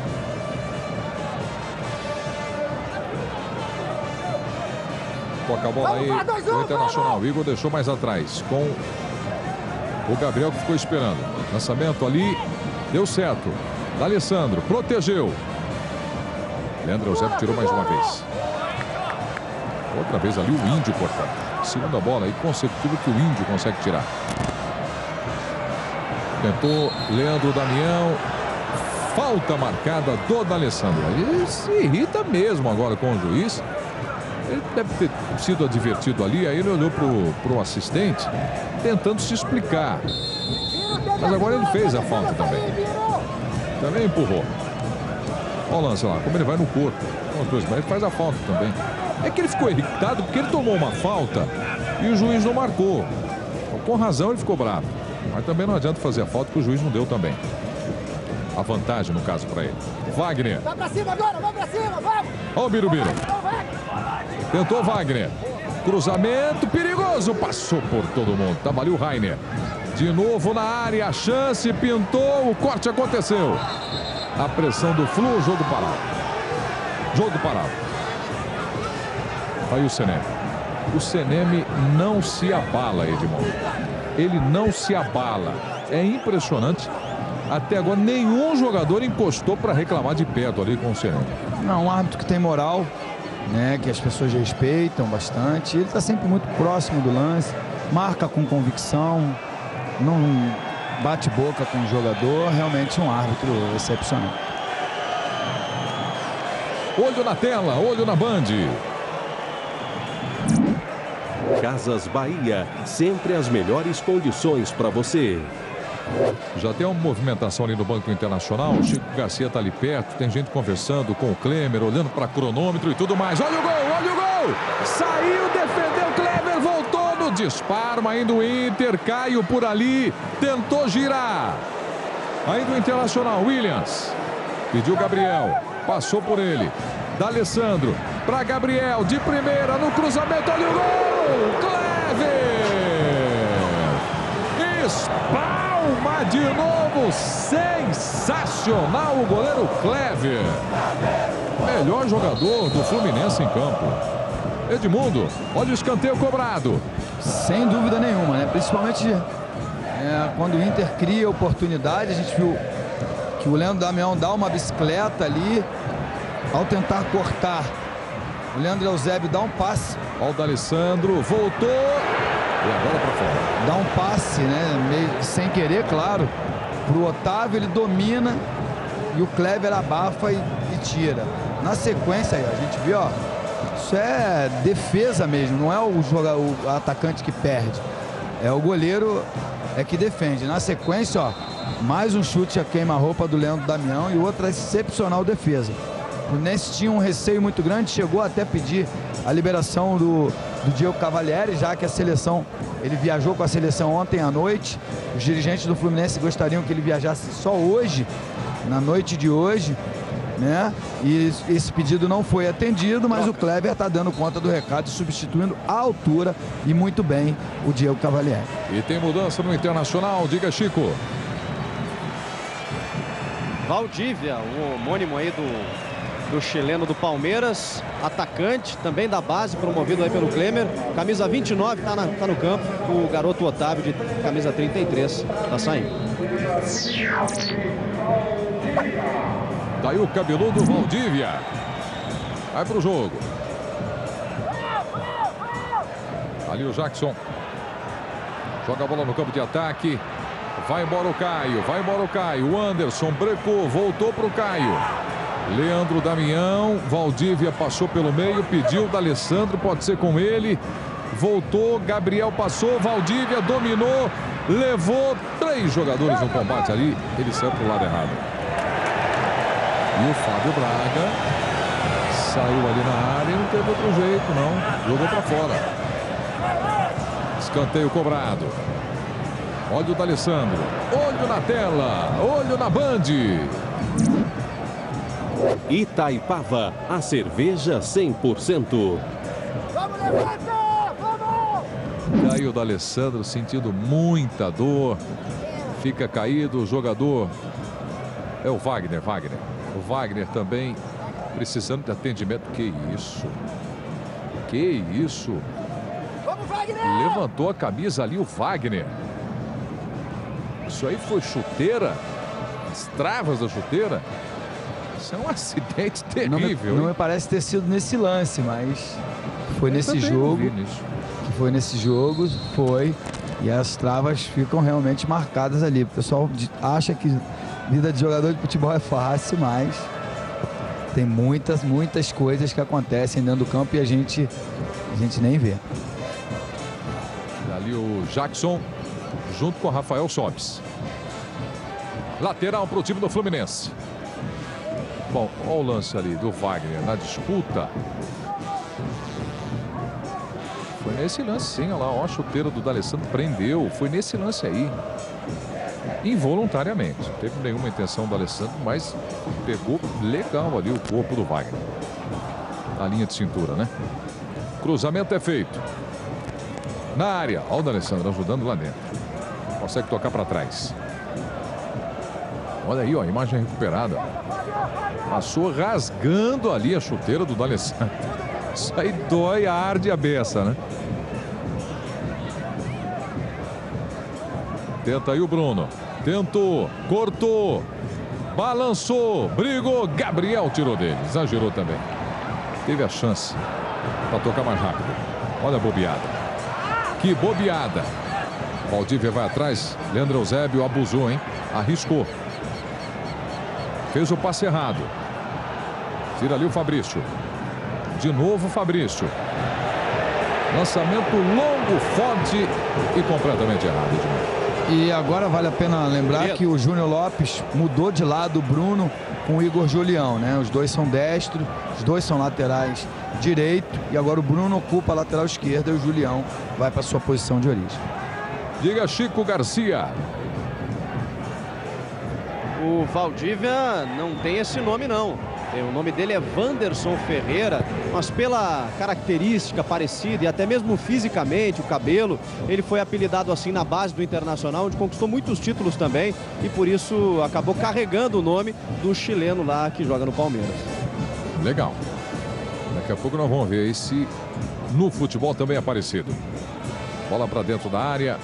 Toca a bola aí o Internacional. Igor deixou mais atrás com o Gabriel, que ficou esperando. Lançamento ali. Deu certo. D'Alessandro protegeu. Leandro Eusébio tirou mais uma vez. Outra vez ali o Índio cortando. Segunda bola aí consecutiva que o Índio consegue tirar. Tentou Leandro Damião. Falta marcada do D'Alessandro. Ele se irrita mesmo agora com o juiz. Ele deve ter sido advertido ali. Aí ele olhou para o assistente tentando se explicar. Mas agora ele fez a falta também. Também empurrou. Olha o lance lá, como ele vai no corpo. Mas ele faz a falta também. É que ele ficou irritado porque ele tomou uma falta e o juiz não marcou. Então, com razão ele ficou bravo. Mas também não adianta fazer a falta que o juiz não deu também. A vantagem no caso para ele. Wagner. Vai pra cima agora, vai pra cima, vamos! Olha o Birubiru. Tentou Wagner. Cruzamento perigoso. Passou por todo mundo. Tava ali o Rainer. De novo na área. A chance pintou. O corte aconteceu. A pressão do Flu. Jogo parado. Jogo parado. Aí o Seneme. O Seneme não se abala, Edmundo. Ele não se abala. É impressionante. Até agora nenhum jogador encostou para reclamar de perto ali com o Seneme. Não, um árbitro que tem moral, né, que as pessoas respeitam bastante. Ele está sempre muito próximo do lance, marca com convicção, não bate boca com o jogador. Realmente um árbitro excepcional. Olho na tela, olho na Band. Casas Bahia, sempre as melhores condições para você. Já tem uma movimentação ali no Banco Internacional. O Chico Garcia está ali perto, tem gente conversando com o Klemer, olhando para cronômetro e tudo mais. Olha o gol, olha o gol! Saiu, defendeu, Klemer, voltou no disparo, ainda o Inter, Caio por ali, tentou girar. Ainda o Internacional, Williams. Pediu Gabriel, passou por ele. D'Alessandro para Gabriel, de primeira no cruzamento, olha o gol! Kleber! Espalma de novo, sensacional o goleiro Kleber. Melhor jogador do Fluminense em campo. Edmundo, olha o escanteio cobrado. Sem dúvida nenhuma, né? Principalmente é, quando o Inter cria oportunidade. A gente viu que o Leandro Damião dá uma bicicleta ali. Ao tentar cortar, o Leandro Eusébio dá um passe. Olha o D'Alessandro, voltou. E agora para fora. Dá um passe, né? Meio sem querer, claro. Pro Otávio, ele domina. E o Kleber abafa e, e tira. Na sequência, a gente viu, ó. Isso é defesa mesmo. Não é o, jogador, o atacante que perde. É o goleiro é que defende. Na sequência, ó. Mais um chute a queima-roupa do Leandro Damião e outra excepcional defesa. O Fluminense tinha um receio muito grande, chegou até a pedir a liberação do, do Diego Cavalieri, já que a seleção, ele viajou com a seleção ontem à noite. Os dirigentes do Fluminense gostariam que ele viajasse só hoje, na noite de hoje, né? E esse pedido não foi atendido, mas o Kleber está dando conta do recado, substituindo à altura e muito bem o Diego Cavalieri. E tem mudança no Internacional, diga Chico. Valdívia, o homônimo aí do... do chileno do Palmeiras, atacante também da base, promovido aí pelo Klemer, camisa vinte e nove, tá, na, tá no campo, o garoto Otávio de camisa trinta e três tá saindo. Daí o cabeludo Valdívia vai pro jogo. Ali o Jackson joga a bola no campo de ataque. Vai embora o Caio, vai embora o Caio. O Anderson brecou, voltou para o Caio. Leandro Damião, Valdívia passou pelo meio, pediu da Alessandro, pode ser com ele. Voltou, Gabriel passou, Valdívia dominou, levou três jogadores no combate ali. Ele saiu para o lado errado. E o Fábio Braga saiu ali na área e não teve outro jeito, não. Jogou para fora. Escanteio cobrado. Olha o D'Alessandro. Olho na tela. Olho na Band. Itaipava, a cerveja cem por cento. Vamos, levanta! Vamos! Caiu o D'Alessandro sentindo muita dor. Fica caído o jogador. É o Wagner, Wagner. O Wagner também precisando de atendimento. Que isso? Que isso? Vamos, Wagner! Levantou a camisa ali o Wagner. Isso aí foi chuteira? As travas da chuteira? Isso é um acidente terrível. Não me, não me parece ter sido nesse lance, mas foi nesse jogo. Que foi nesse jogo, foi. E as travas ficam realmente marcadas ali. O pessoal acha que vida de jogador de futebol é fácil, mas tem muitas, muitas coisas que acontecem dentro do campo e a gente, a gente nem vê. Ali o Jackson junto com o Rafael Sobis. Lateral para o time do Fluminense. Bom, olha o lance ali do Wagner na disputa. Foi nesse lance sim, olha lá, ó, a chuteira do D'Alessandro prendeu. Foi nesse lance aí. Involuntariamente. Não teve nenhuma intenção do D'Alessandro, mas pegou legal ali o corpo do Wagner. A linha de cintura, né? Cruzamento é feito. Na área, olha o D'Alessandro ajudando lá dentro. Consegue tocar para trás. Olha aí, ó, a imagem recuperada. Passou rasgando ali a chuteira do D'Alessandro. Isso aí dói, arde a beça, né? Tenta aí o Bruno. Tentou, cortou, balançou, brigou. Gabriel tirou dele, exagerou também. Teve a chance para tocar mais rápido. Olha a bobeada. Que bobeada. Valdívia vai atrás. Leandro Eusébio abusou, hein? Arriscou. Fez o passe errado. Tira ali o Fabrício. De novo o Fabrício. Lançamento longo, forte e completamente errado de novo. E agora vale a pena lembrar que o Júnior Lopes mudou de lado o Bruno com o Igor Julião, né? Os dois são destros, os dois são laterais direito e agora o Bruno ocupa a lateral esquerda e o Julião vai para sua posição de origem. Diga Chico Garcia. O Valdívia não tem esse nome não. O nome dele é Wanderson Ferreira, mas pela característica parecida e até mesmo fisicamente, o cabelo, ele foi apelidado assim na base do Internacional, onde conquistou muitos títulos também e por isso acabou carregando o nome do chileno lá que joga no Palmeiras. Legal. Daqui a pouco nós vamos ver aí se no futebol também é parecido. Bola para dentro da área.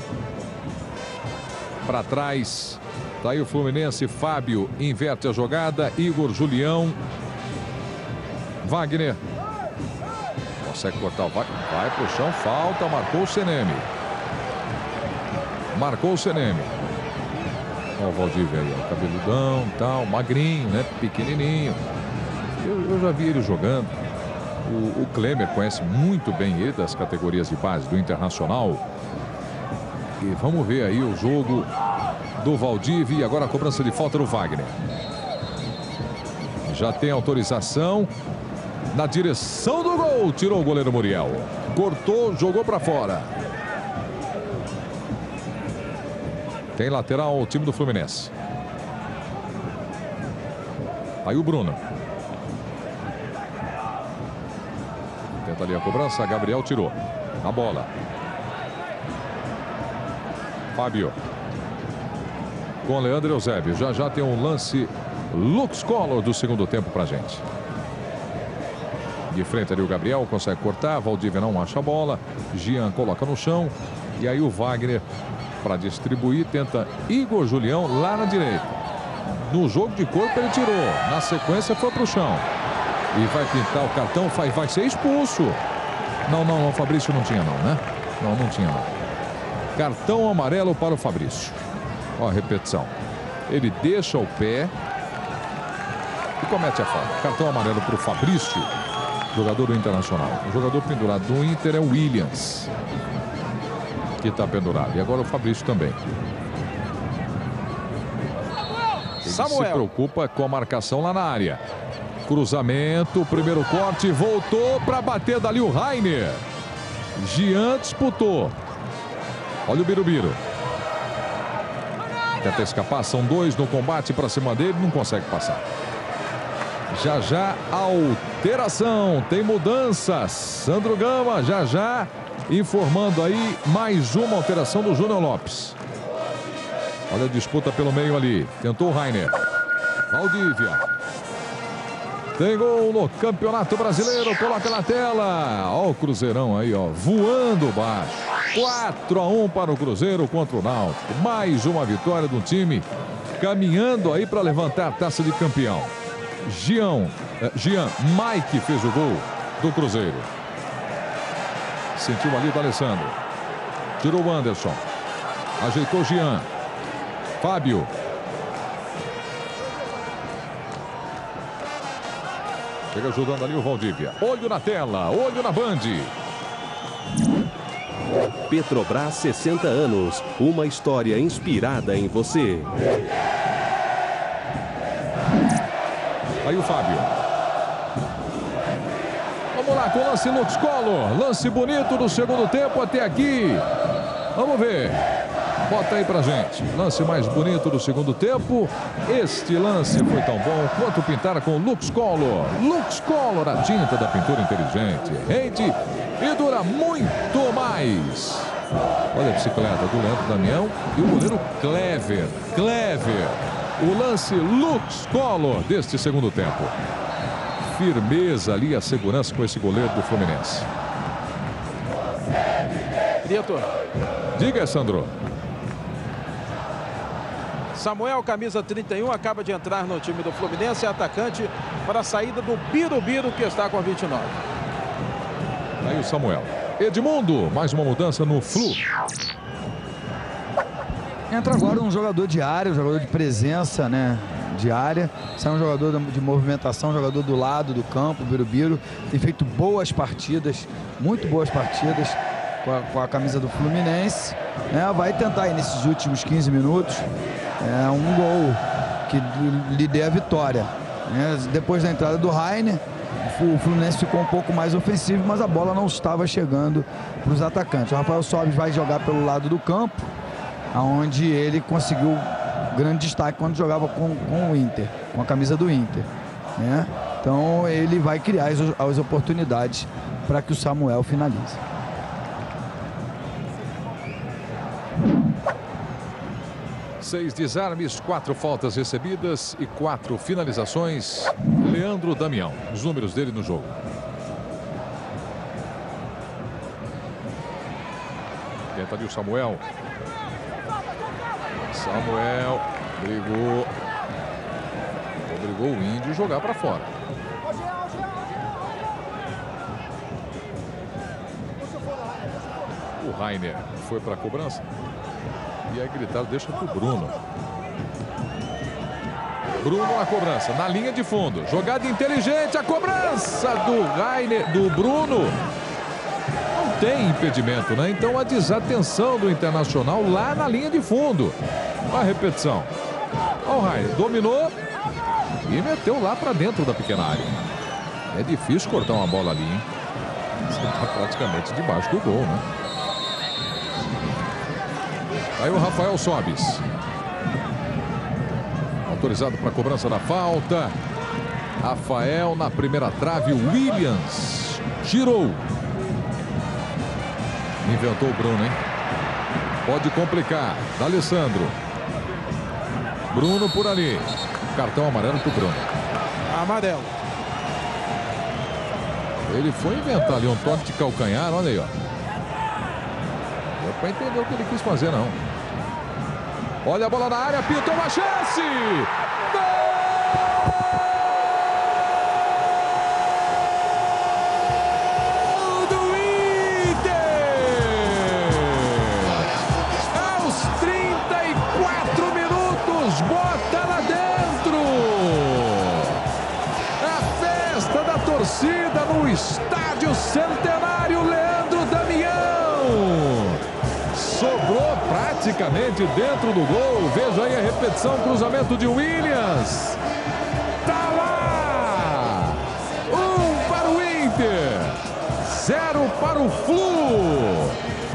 Para trás. Tá aí o Fluminense. Fábio inverte a jogada. Igor Julião. Wagner. Consegue cortar o Wagner. Vai pro chão. Falta. Marcou o Seneme. Marcou o Seneme. Olha o Valdívia aí. Ó, cabeludão e tal. Magrinho, né? Pequenininho. Eu, eu já vi ele jogando. O, o Klemer conhece muito bem ele das categorias de base do Internacional. E vamos ver aí o jogo do Valdívia e agora a cobrança de falta do Wagner. Já tem autorização na direção do gol. Tirou o goleiro Muriel. Cortou, jogou para fora. Tem lateral o time do Fluminense. Aí o Bruno. Tenta ali a cobrança. Gabriel tirou. A bola. Fábio. Com Leandro Eusébio. Já já tem um lance Lux Color do segundo tempo pra gente. De frente ali o Gabriel. Consegue cortar. Valdívia não acha a bola. Jean coloca no chão. E aí o Wagner para distribuir. Tenta Igor Julião lá na direita. No jogo de corpo ele tirou. Na sequência foi pro chão. E vai pintar o cartão. Vai, vai ser expulso. Não, não, o Fabrício não tinha não, né? Não, não tinha não. Cartão amarelo para o Fabrício. Ó a repetição. Ele deixa o pé e comete a falta. Cartão amarelo para o Fabrício, jogador do Internacional. O jogador pendurado do Inter é o Williams, que está pendurado. E agora o Fabrício também. Ele Samuel se preocupa com a marcação lá na área. Cruzamento, primeiro corte, voltou para bater dali o Rainer. Jean disputou. Olha o Birubiru. Tenta escapar, são dois no combate para cima dele, não consegue passar. Já já, alteração, tem mudança. Sandro Gama, já já, informando aí mais uma alteração do Júnior Lopes. Olha a disputa pelo meio ali, tentou o Rainer. Valdívia. Tem gol no Campeonato Brasileiro, coloca na tela. Olha o Cruzeirão aí, ó, voando baixo. quatro a um para o Cruzeiro contra o Náutico. Mais uma vitória do time, caminhando aí para levantar a taça de campeão. Jean, eh, Jean, Mike fez o gol do Cruzeiro. Sentiu ali o D'Alessandro. Tirou o Anderson. Ajeitou o Jean. Fábio. Chega ajudando ali o Valdívia. Olho na tela, olho na Band. Petrobras, sessenta anos. Uma história inspirada em você. Aí o Fábio. Vamos lá com o lance Lux Collor. Lance bonito do segundo tempo até aqui. Vamos ver. Bota aí pra gente. Lance mais bonito do segundo tempo. Este lance foi tão bom quanto pintar com Lux Collor. Lux Collor, a tinta da pintura inteligente. Rende e dura muito mais. Olha a bicicleta do Leandro Damião e o goleiro Clever. Clever. O lance Lux Collor deste segundo tempo. Firmeza ali, a segurança com esse goleiro do Fluminense. Diretor. Diga, Sandro. Samuel, camisa trinta e um, acaba de entrar no time do Fluminense, é atacante para a saída do Birubiru, que está com a vinte e nove. Aí o Samuel. Edmundo, mais uma mudança no Flu. Entra agora um jogador de área, um jogador de presença, né? De área. Sai um jogador de movimentação, um jogador do lado do campo, o Birubiru. Tem feito boas partidas, muito boas partidas com a, com a camisa do Fluminense. Né? Vai tentar aí nesses últimos quinze minutos é, um gol que lhe dê a vitória. Né? Depois da entrada do Rainer, o Fluminense ficou um pouco mais ofensivo, mas a bola não estava chegando para os atacantes. O Rafael Sobis vai jogar pelo lado do campo, onde ele conseguiu grande destaque quando jogava com, com o Inter, com a camisa do Inter. Né? Então ele vai criar as, as oportunidades para que o Samuel finalize. Seis desarmes, quatro faltas recebidas e quatro finalizações. Leandro Damião, os números dele no jogo. Tenta ali o Samuel. Samuel brigou. Obrigou o Índio a jogar para fora. O Rainer foi para a cobrança. E aí gritaram, deixa pro Bruno. Bruno na cobrança, na linha de fundo. Jogada inteligente, a cobrança do Rainer, do Bruno. Não tem impedimento, né? Então a desatenção do Internacional lá na linha de fundo. Olha a repetição. Olha o Rainer, dominou e meteu lá para dentro da pequena área. É difícil cortar uma bola ali, hein? Você está praticamente debaixo do gol, né? Aí o Rafael Sobis. Autorizado para a cobrança da falta. Rafael na primeira trave. Williams tirou. Inventou o Bruno, hein? Pode complicar. D'Alessandro. Bruno por ali. Cartão amarelo para o Bruno. Amarelo. Ele foi inventar ali um toque de calcanhar. Olha aí, ó. Deu para entender o que ele quis fazer, não. Olha a bola na área, pintou uma chance! Gol do Inter! Aos trinta e quatro Santos, bota lá dentro! A festa da torcida no Estádio Centenário Leandro Damião. Sobrou praticamente dentro do gol. Veja aí a repetição, cruzamento de Williams. Tá lá! Um para o Inter, zero para o Flu.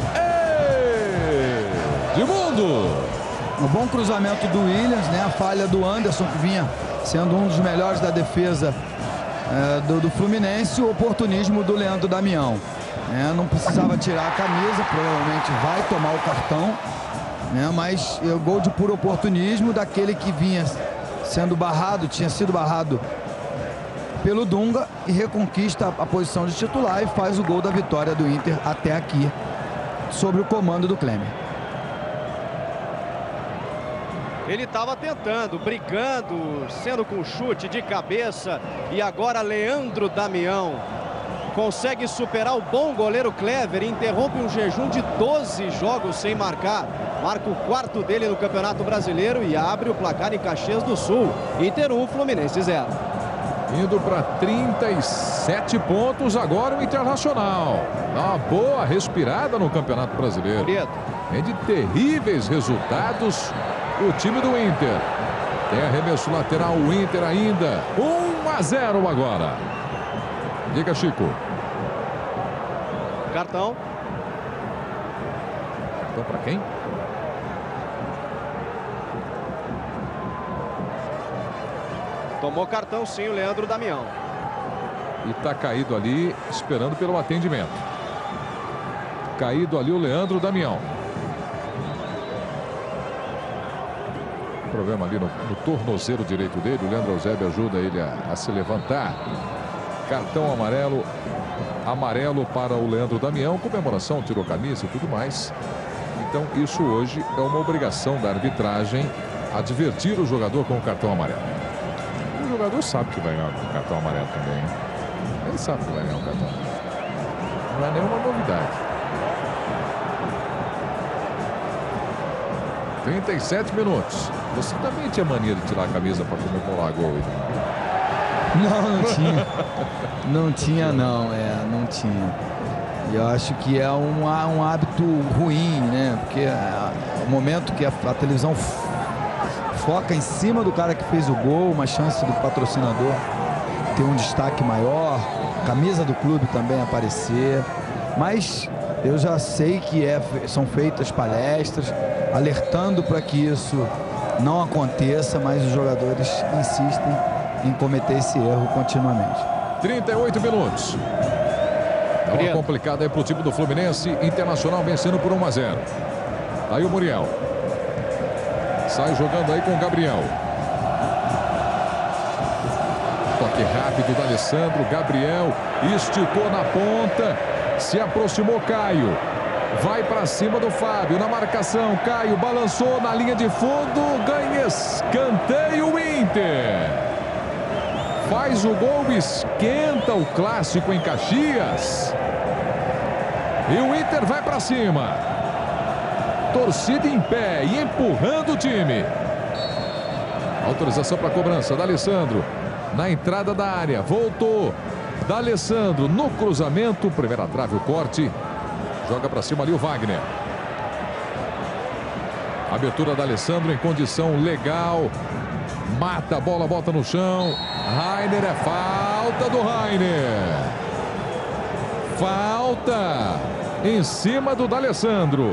Edmundo! Um bom cruzamento do Williams, né? A falha do Anderson, que vinha sendo um dos melhores da defesa é, do, do Fluminense. O oportunismo do Leandro Damião. É, não precisava tirar a camisa, provavelmente vai tomar o cartão, né? Mas é, gol de puro oportunismo daquele que vinha sendo barrado, tinha sido barrado pelo Dunga, e reconquista a, a posição de titular e faz o gol da vitória do Inter até aqui, sobre o comando do Klemer. Ele estava tentando, brigando, sendo com chute de cabeça, e agora Leandro Damião consegue superar o bom goleiro Clever, interrompe um jejum de doze jogos sem marcar, marca o quarto dele no Campeonato Brasileiro e abre o placar em Caxias do Sul. Inter um, Fluminense zero. Indo para trinta e sete pontos agora o Internacional. Dá uma boa respirada no Campeonato Brasileiro. Vem de terríveis resultados o time do Inter. Tem arremesso lateral o Inter ainda. um a zero agora. Diga, Chico. Cartão. Cartão para quem? Tomou cartão sim o Leandro Damião. E tá caído ali, esperando pelo atendimento. Caído ali o Leandro Damião. Problema ali no, no tornozelo direito dele. O Leandro Eusébio ajuda ele a, a se levantar. Cartão amarelo. Amarelo para o Leandro Damião. Comemoração, tirou camisa e tudo mais. Então isso hoje é uma obrigação da arbitragem, advertir o jogador com o cartão amarelo. O jogador sabe que vai ganhar o cartão amarelo também. Ele sabe que vai ganhar o cartão amarelo. Não é nenhuma novidade. trinta e sete minutos. Você também tinha mania de tirar a camisa para comemorar gol, Não, não tinha. Não tinha, não. É, não tinha. E eu acho que é um, um hábito ruim, né? Porque é, o momento que a, a televisão foca em cima do cara que fez o gol, uma chance do patrocinador ter um destaque maior, camisa do clube também aparecer. Mas eu já sei que é, são feitas palestras alertando para que isso não aconteça, mas os jogadores insistem em cometer esse erro continuamente. trinta e oito minutos. Dá uma complicada aí pro time do Fluminense. Internacional vencendo por um a zero. Aí o Muriel. Sai jogando aí com o Gabriel. Toque rápido do Alessandro. Gabriel esticou na ponta. Se aproximou Caio. Vai para cima do Fábio na marcação. Caio balançou na linha de fundo. Ganha escanteio o Inter. Faz o gol, esquenta o clássico em Caxias. E o Inter vai para cima. Torcida em pé e empurrando o time. Autorização para cobrança da Alessandro. Na entrada da área. Voltou. Da Alessandro no cruzamento. Primeira trave, o corte. Joga para cima ali o Wagner. Abertura da Alessandro em condição legal. Mata a bola, bota no chão. Rainer, é falta do Rainer. Falta em cima do D'Alessandro.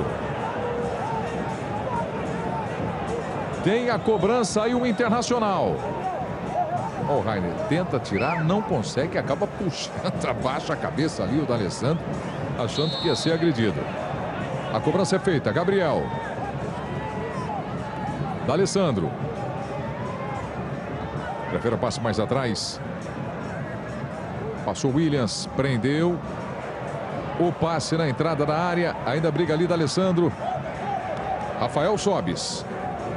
Tem a cobrança aí o Internacional. O Rainer tenta tirar, não consegue, acaba puxando, abaixa a cabeça ali o D'Alessandro, achando que ia ser agredido. A cobrança é feita, Gabriel. D'Alessandro. Prefere o passe mais atrás. Passou Williams, prendeu. O passe na entrada da área. Ainda briga ali D'Alessandro. Rafael Sobis.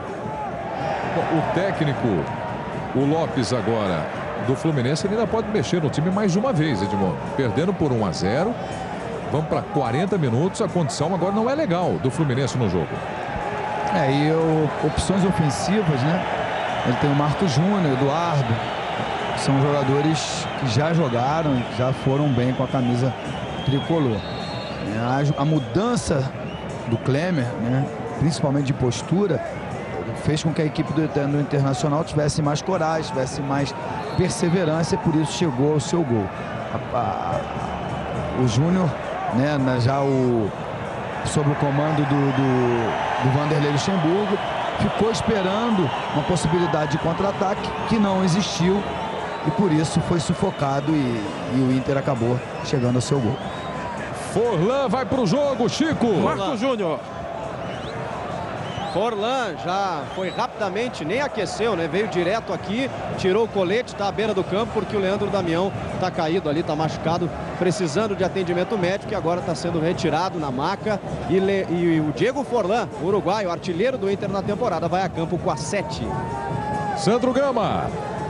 O técnico, o Lopes agora, do Fluminense, ele ainda pode mexer no time mais uma vez, Edmundo. Perdendo por um a zero. Vamos para quarenta minutos. A condição agora não é legal do Fluminense no jogo. É, e o, opções ofensivas, né? Ele tem o Marcos Júnior, Eduardo, que são jogadores que já jogaram e que já foram bem com a camisa tricolor. É, a, a mudança do Klemer, né, principalmente de postura, fez com que a equipe do, do Internacional tivesse mais coragem, tivesse mais perseverança e por isso chegou ao seu gol. A, a, o Júnior, né, já o, sob o comando do, do, do Vanderlei Luxemburgo, ficou esperando uma possibilidade de contra-ataque que não existiu e por isso foi sufocado e, e o Inter acabou chegando ao seu gol. Forlan vai para o jogo, Chico. Marcos Júnior. Forlan já foi rapidamente, nem aqueceu, né? Veio direto aqui, tirou o colete, está à beira do campo, porque o Leandro Damião está caído ali, está machucado, precisando de atendimento médico e agora está sendo retirado na maca. E, Le... e o Diego Forlan, uruguaio, artilheiro do Inter na temporada, vai a campo com a sete. Sandro Gama.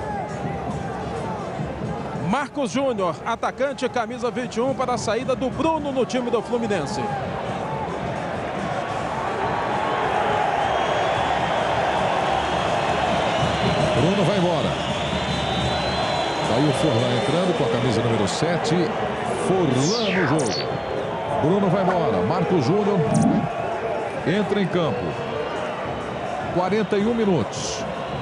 Marcos Júnior, atacante, camisa vinte e um para a saída do Bruno no time do Fluminense. Bruno vai embora. Daí o Forlan entrando com a camisa número sete. Forlan no jogo. Bruno vai embora. Marcos Júnior entra em campo. quarenta e um minutos.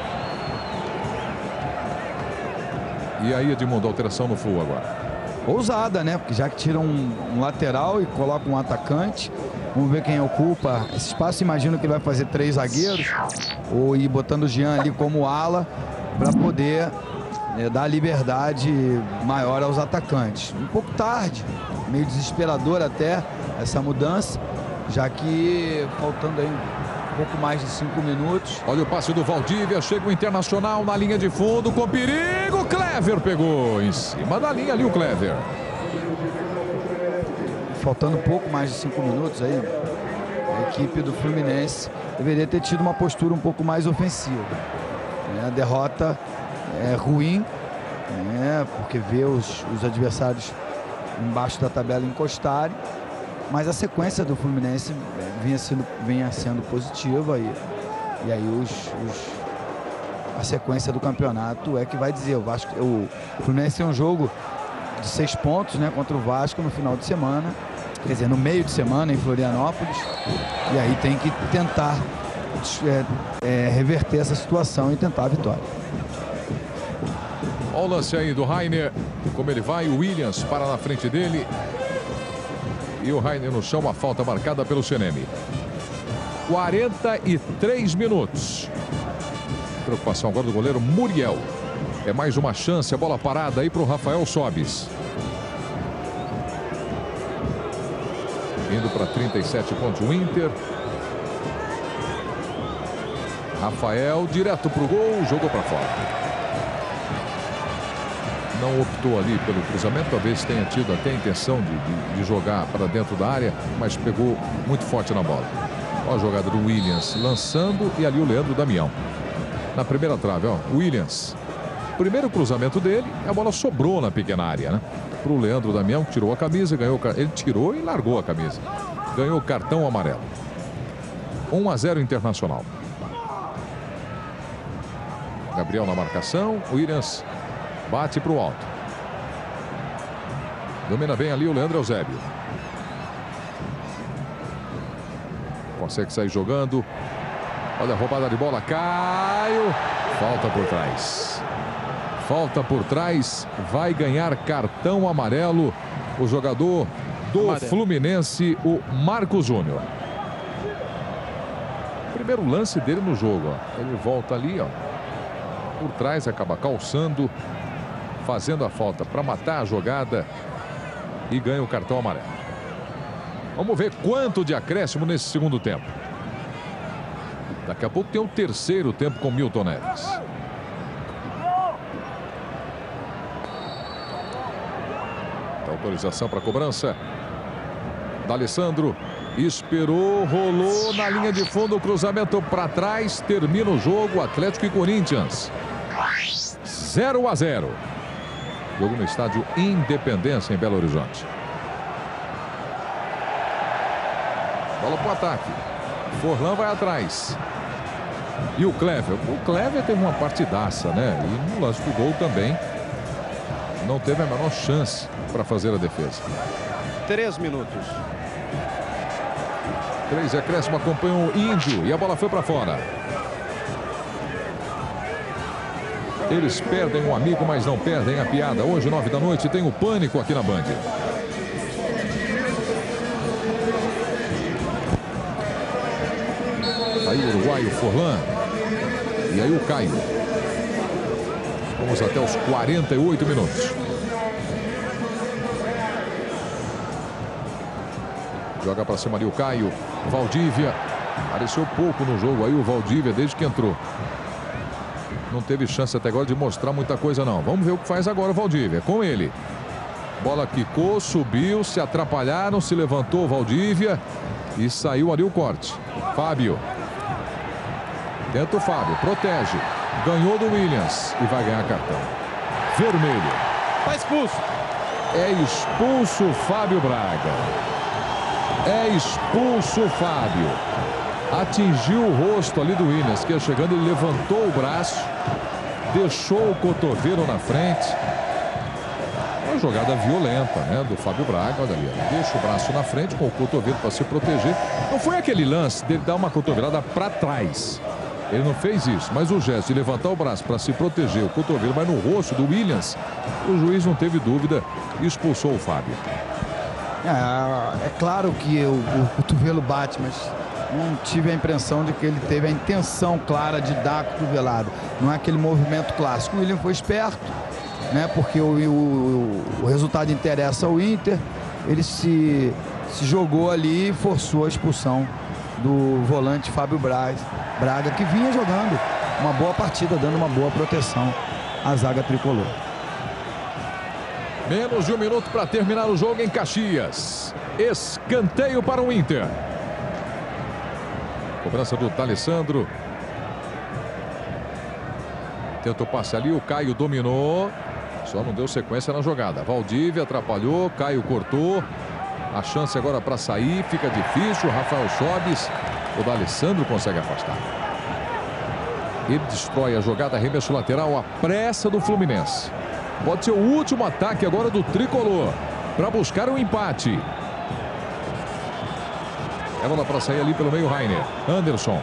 E aí, Edmundo, alteração no full agora. Ousada, né? Porque já que tira um, um lateral e coloca um atacante, vamos ver quem ocupa esse espaço. Imagino que vai fazer três zagueiros ou ir botando o Jean ali como ala para poder é, dar liberdade maior aos atacantes. Um pouco tarde, meio desesperador até essa mudança, já que faltando aí um pouco mais de cinco minutos. Olha o passe do Valdívia, chega o Internacional na linha de fundo com perigo. Clever pegou em cima da linha ali o Clever. Faltando pouco mais de cinco minutos aí, a equipe do Fluminense deveria ter tido uma postura um pouco mais ofensiva. A derrota é ruim, né, porque vê os, os adversários embaixo da tabela encostarem, mas a sequência do Fluminense vinha sendo, vinha sendo positiva e, e aí os, os, a sequência do campeonato é que vai dizer. O Vasco, o Fluminense tem um jogo de seis pontos, né, contra o Vasco no final de semana, quer dizer, no meio de semana em Florianópolis, e aí tem que tentar é, é, reverter essa situação e tentar a vitória. Olha o lance aí do Rainer, como ele vai, o Williams para na frente dele. E o Rainer no chão, uma falta marcada pelo Xeneme. quarenta e três minutos. Preocupação agora do goleiro Muriel. É mais uma chance, a bola parada aí para o Rafael Sobis. Indo para trinta e sete pontos o Inter. Rafael direto para o gol, jogou para fora. Não optou ali pelo cruzamento, talvez tenha tido até a intenção de, de, de jogar para dentro da área, mas pegou muito forte na bola. Olha a jogada do Williams lançando e ali o Leandro Damião. Na primeira trave, ó, Williams. Primeiro cruzamento dele, a bola sobrou na pequena área, né? Para o Leandro Damião, que tirou a camisa, ganhou, ele tirou e largou a camisa. Ganhou o cartão amarelo. um a zero Internacional. Gabriel na marcação, Williams bate para o alto. Domina bem ali o Leandro Eusébio. Consegue sair jogando. Olha a roubada de bola. Caio. Falta por trás. Falta por trás. Vai ganhar cartão amarelo o jogador do amarelo. Fluminense, o Marcos Júnior. Primeiro lance dele no jogo. Ó. Ele volta ali, ó. Por trás, acaba calçando, fazendo a falta para matar a jogada e ganha o cartão amarelo. Vamos ver quanto de acréscimo nesse segundo tempo. Daqui a pouco tem o terceiro tempo com Milton Neves. Autorização para cobrança. D'Alessandro esperou, rolou na linha de fundo, o cruzamento para trás, termina o jogo. Atlético e Corinthians zero a zero. Jogo no estádio Independência em Belo Horizonte. Bola para o ataque. Forlan vai atrás. E o Clever? O Clever teve uma partidaça, né? E no lance do gol também não teve a menor chance para fazer a defesa. Três minutos. Três acréscimo, acompanham o Índio e a bola foi para fora. Eles perdem um amigo, mas não perdem a piada. Hoje, nove da noite, tem o Pânico aqui na Band. Aí o uruguaio Forlan. E aí o Caio. Vamos até os quarenta e oito minutos. Joga para cima ali o Caio. Valdívia. Apareceu pouco no jogo aí o Valdívia desde que entrou. Não teve chance até agora de mostrar muita coisa não. Vamos ver o que faz agora o Valdívia. Com ele. Bola quicou, subiu, se atrapalharam, se levantou o Valdívia. E saiu ali o corte. Fábio. Tenta o Fábio, protege. Ganhou do Williams e vai ganhar cartão. Vermelho. Tá expulso. É expulso o Fábio Braga. É expulso o Fábio. Atingiu o rosto ali do Williams, que ia chegando, ele levantou o braço. Deixou o cotovelo na frente. Uma jogada violenta, né, do Fábio Braga. Olha ali, deixa o braço na frente com o cotovelo para se proteger. Não foi aquele lance dele dar uma cotovelada para trás. Ele não fez isso, mas o gesto de levantar o braço para se proteger, o cotovelo vai no rosto do Williams. O juiz não teve dúvida e expulsou o Fábio. É, é claro que o, o cotovelo bate, mas não tive a impressão de que ele teve a intenção clara de dar a cotovelada. Não é aquele movimento clássico. O William foi esperto, né? Porque o, o, o resultado interessa ao Inter. Ele se, se jogou ali e forçou a expulsão do volante Fábio Braz, Braga, que vinha jogando uma boa partida, dando uma boa proteção à zaga tricolor. Menos de um minuto para terminar o jogo em Caxias. Escanteio para o Inter. Cobrança do D'Alessandro. Tenta o passe ali, o Caio dominou. Só não deu sequência na jogada. Valdívia atrapalhou, Caio cortou. A chance agora para sair, fica difícil. Rafael Sobis, o D'Alessandro consegue afastar. Ele destrói a jogada, arremesso lateral, a pressa do Fluminense. Pode ser o último ataque agora do tricolor para buscar um empate. É bola para sair ali pelo meio, Rainer. Anderson.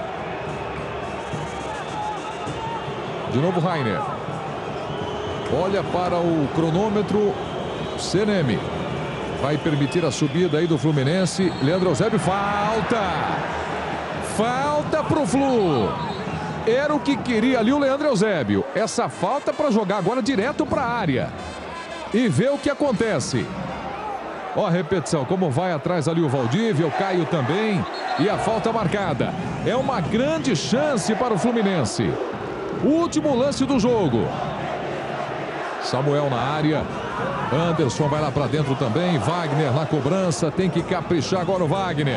De novo Rainer. Olha para o cronômetro. Seneme. Vai permitir a subida aí do Fluminense. Leandro Eusébio, falta. Falta pro Flu. Era o que queria ali o Leandro Eusébio. Essa falta para jogar agora direto para a área. E ver o que acontece. Ó a repetição, como vai atrás ali o Valdívia, o Caio também. E a falta marcada. É uma grande chance para o Fluminense. Último lance do jogo. Samuel na área. Anderson vai lá para dentro também. Wagner na cobrança. Tem que caprichar agora o Wagner.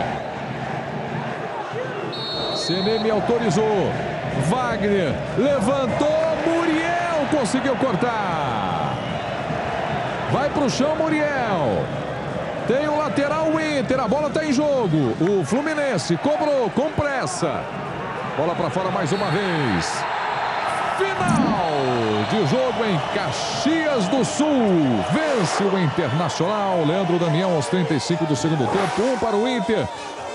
Seneme autorizou. Wagner levantou. Muriel conseguiu cortar. Vai para o chão Muriel. Tem o lateral o Inter. A bola está em jogo. O Fluminense cobrou com pressa. Bola para fora mais uma vez. Final de jogo em Caxias do Sul. Vence o Internacional. Leandro Damião aos trinta e cinco do segundo tempo. Um para o Inter.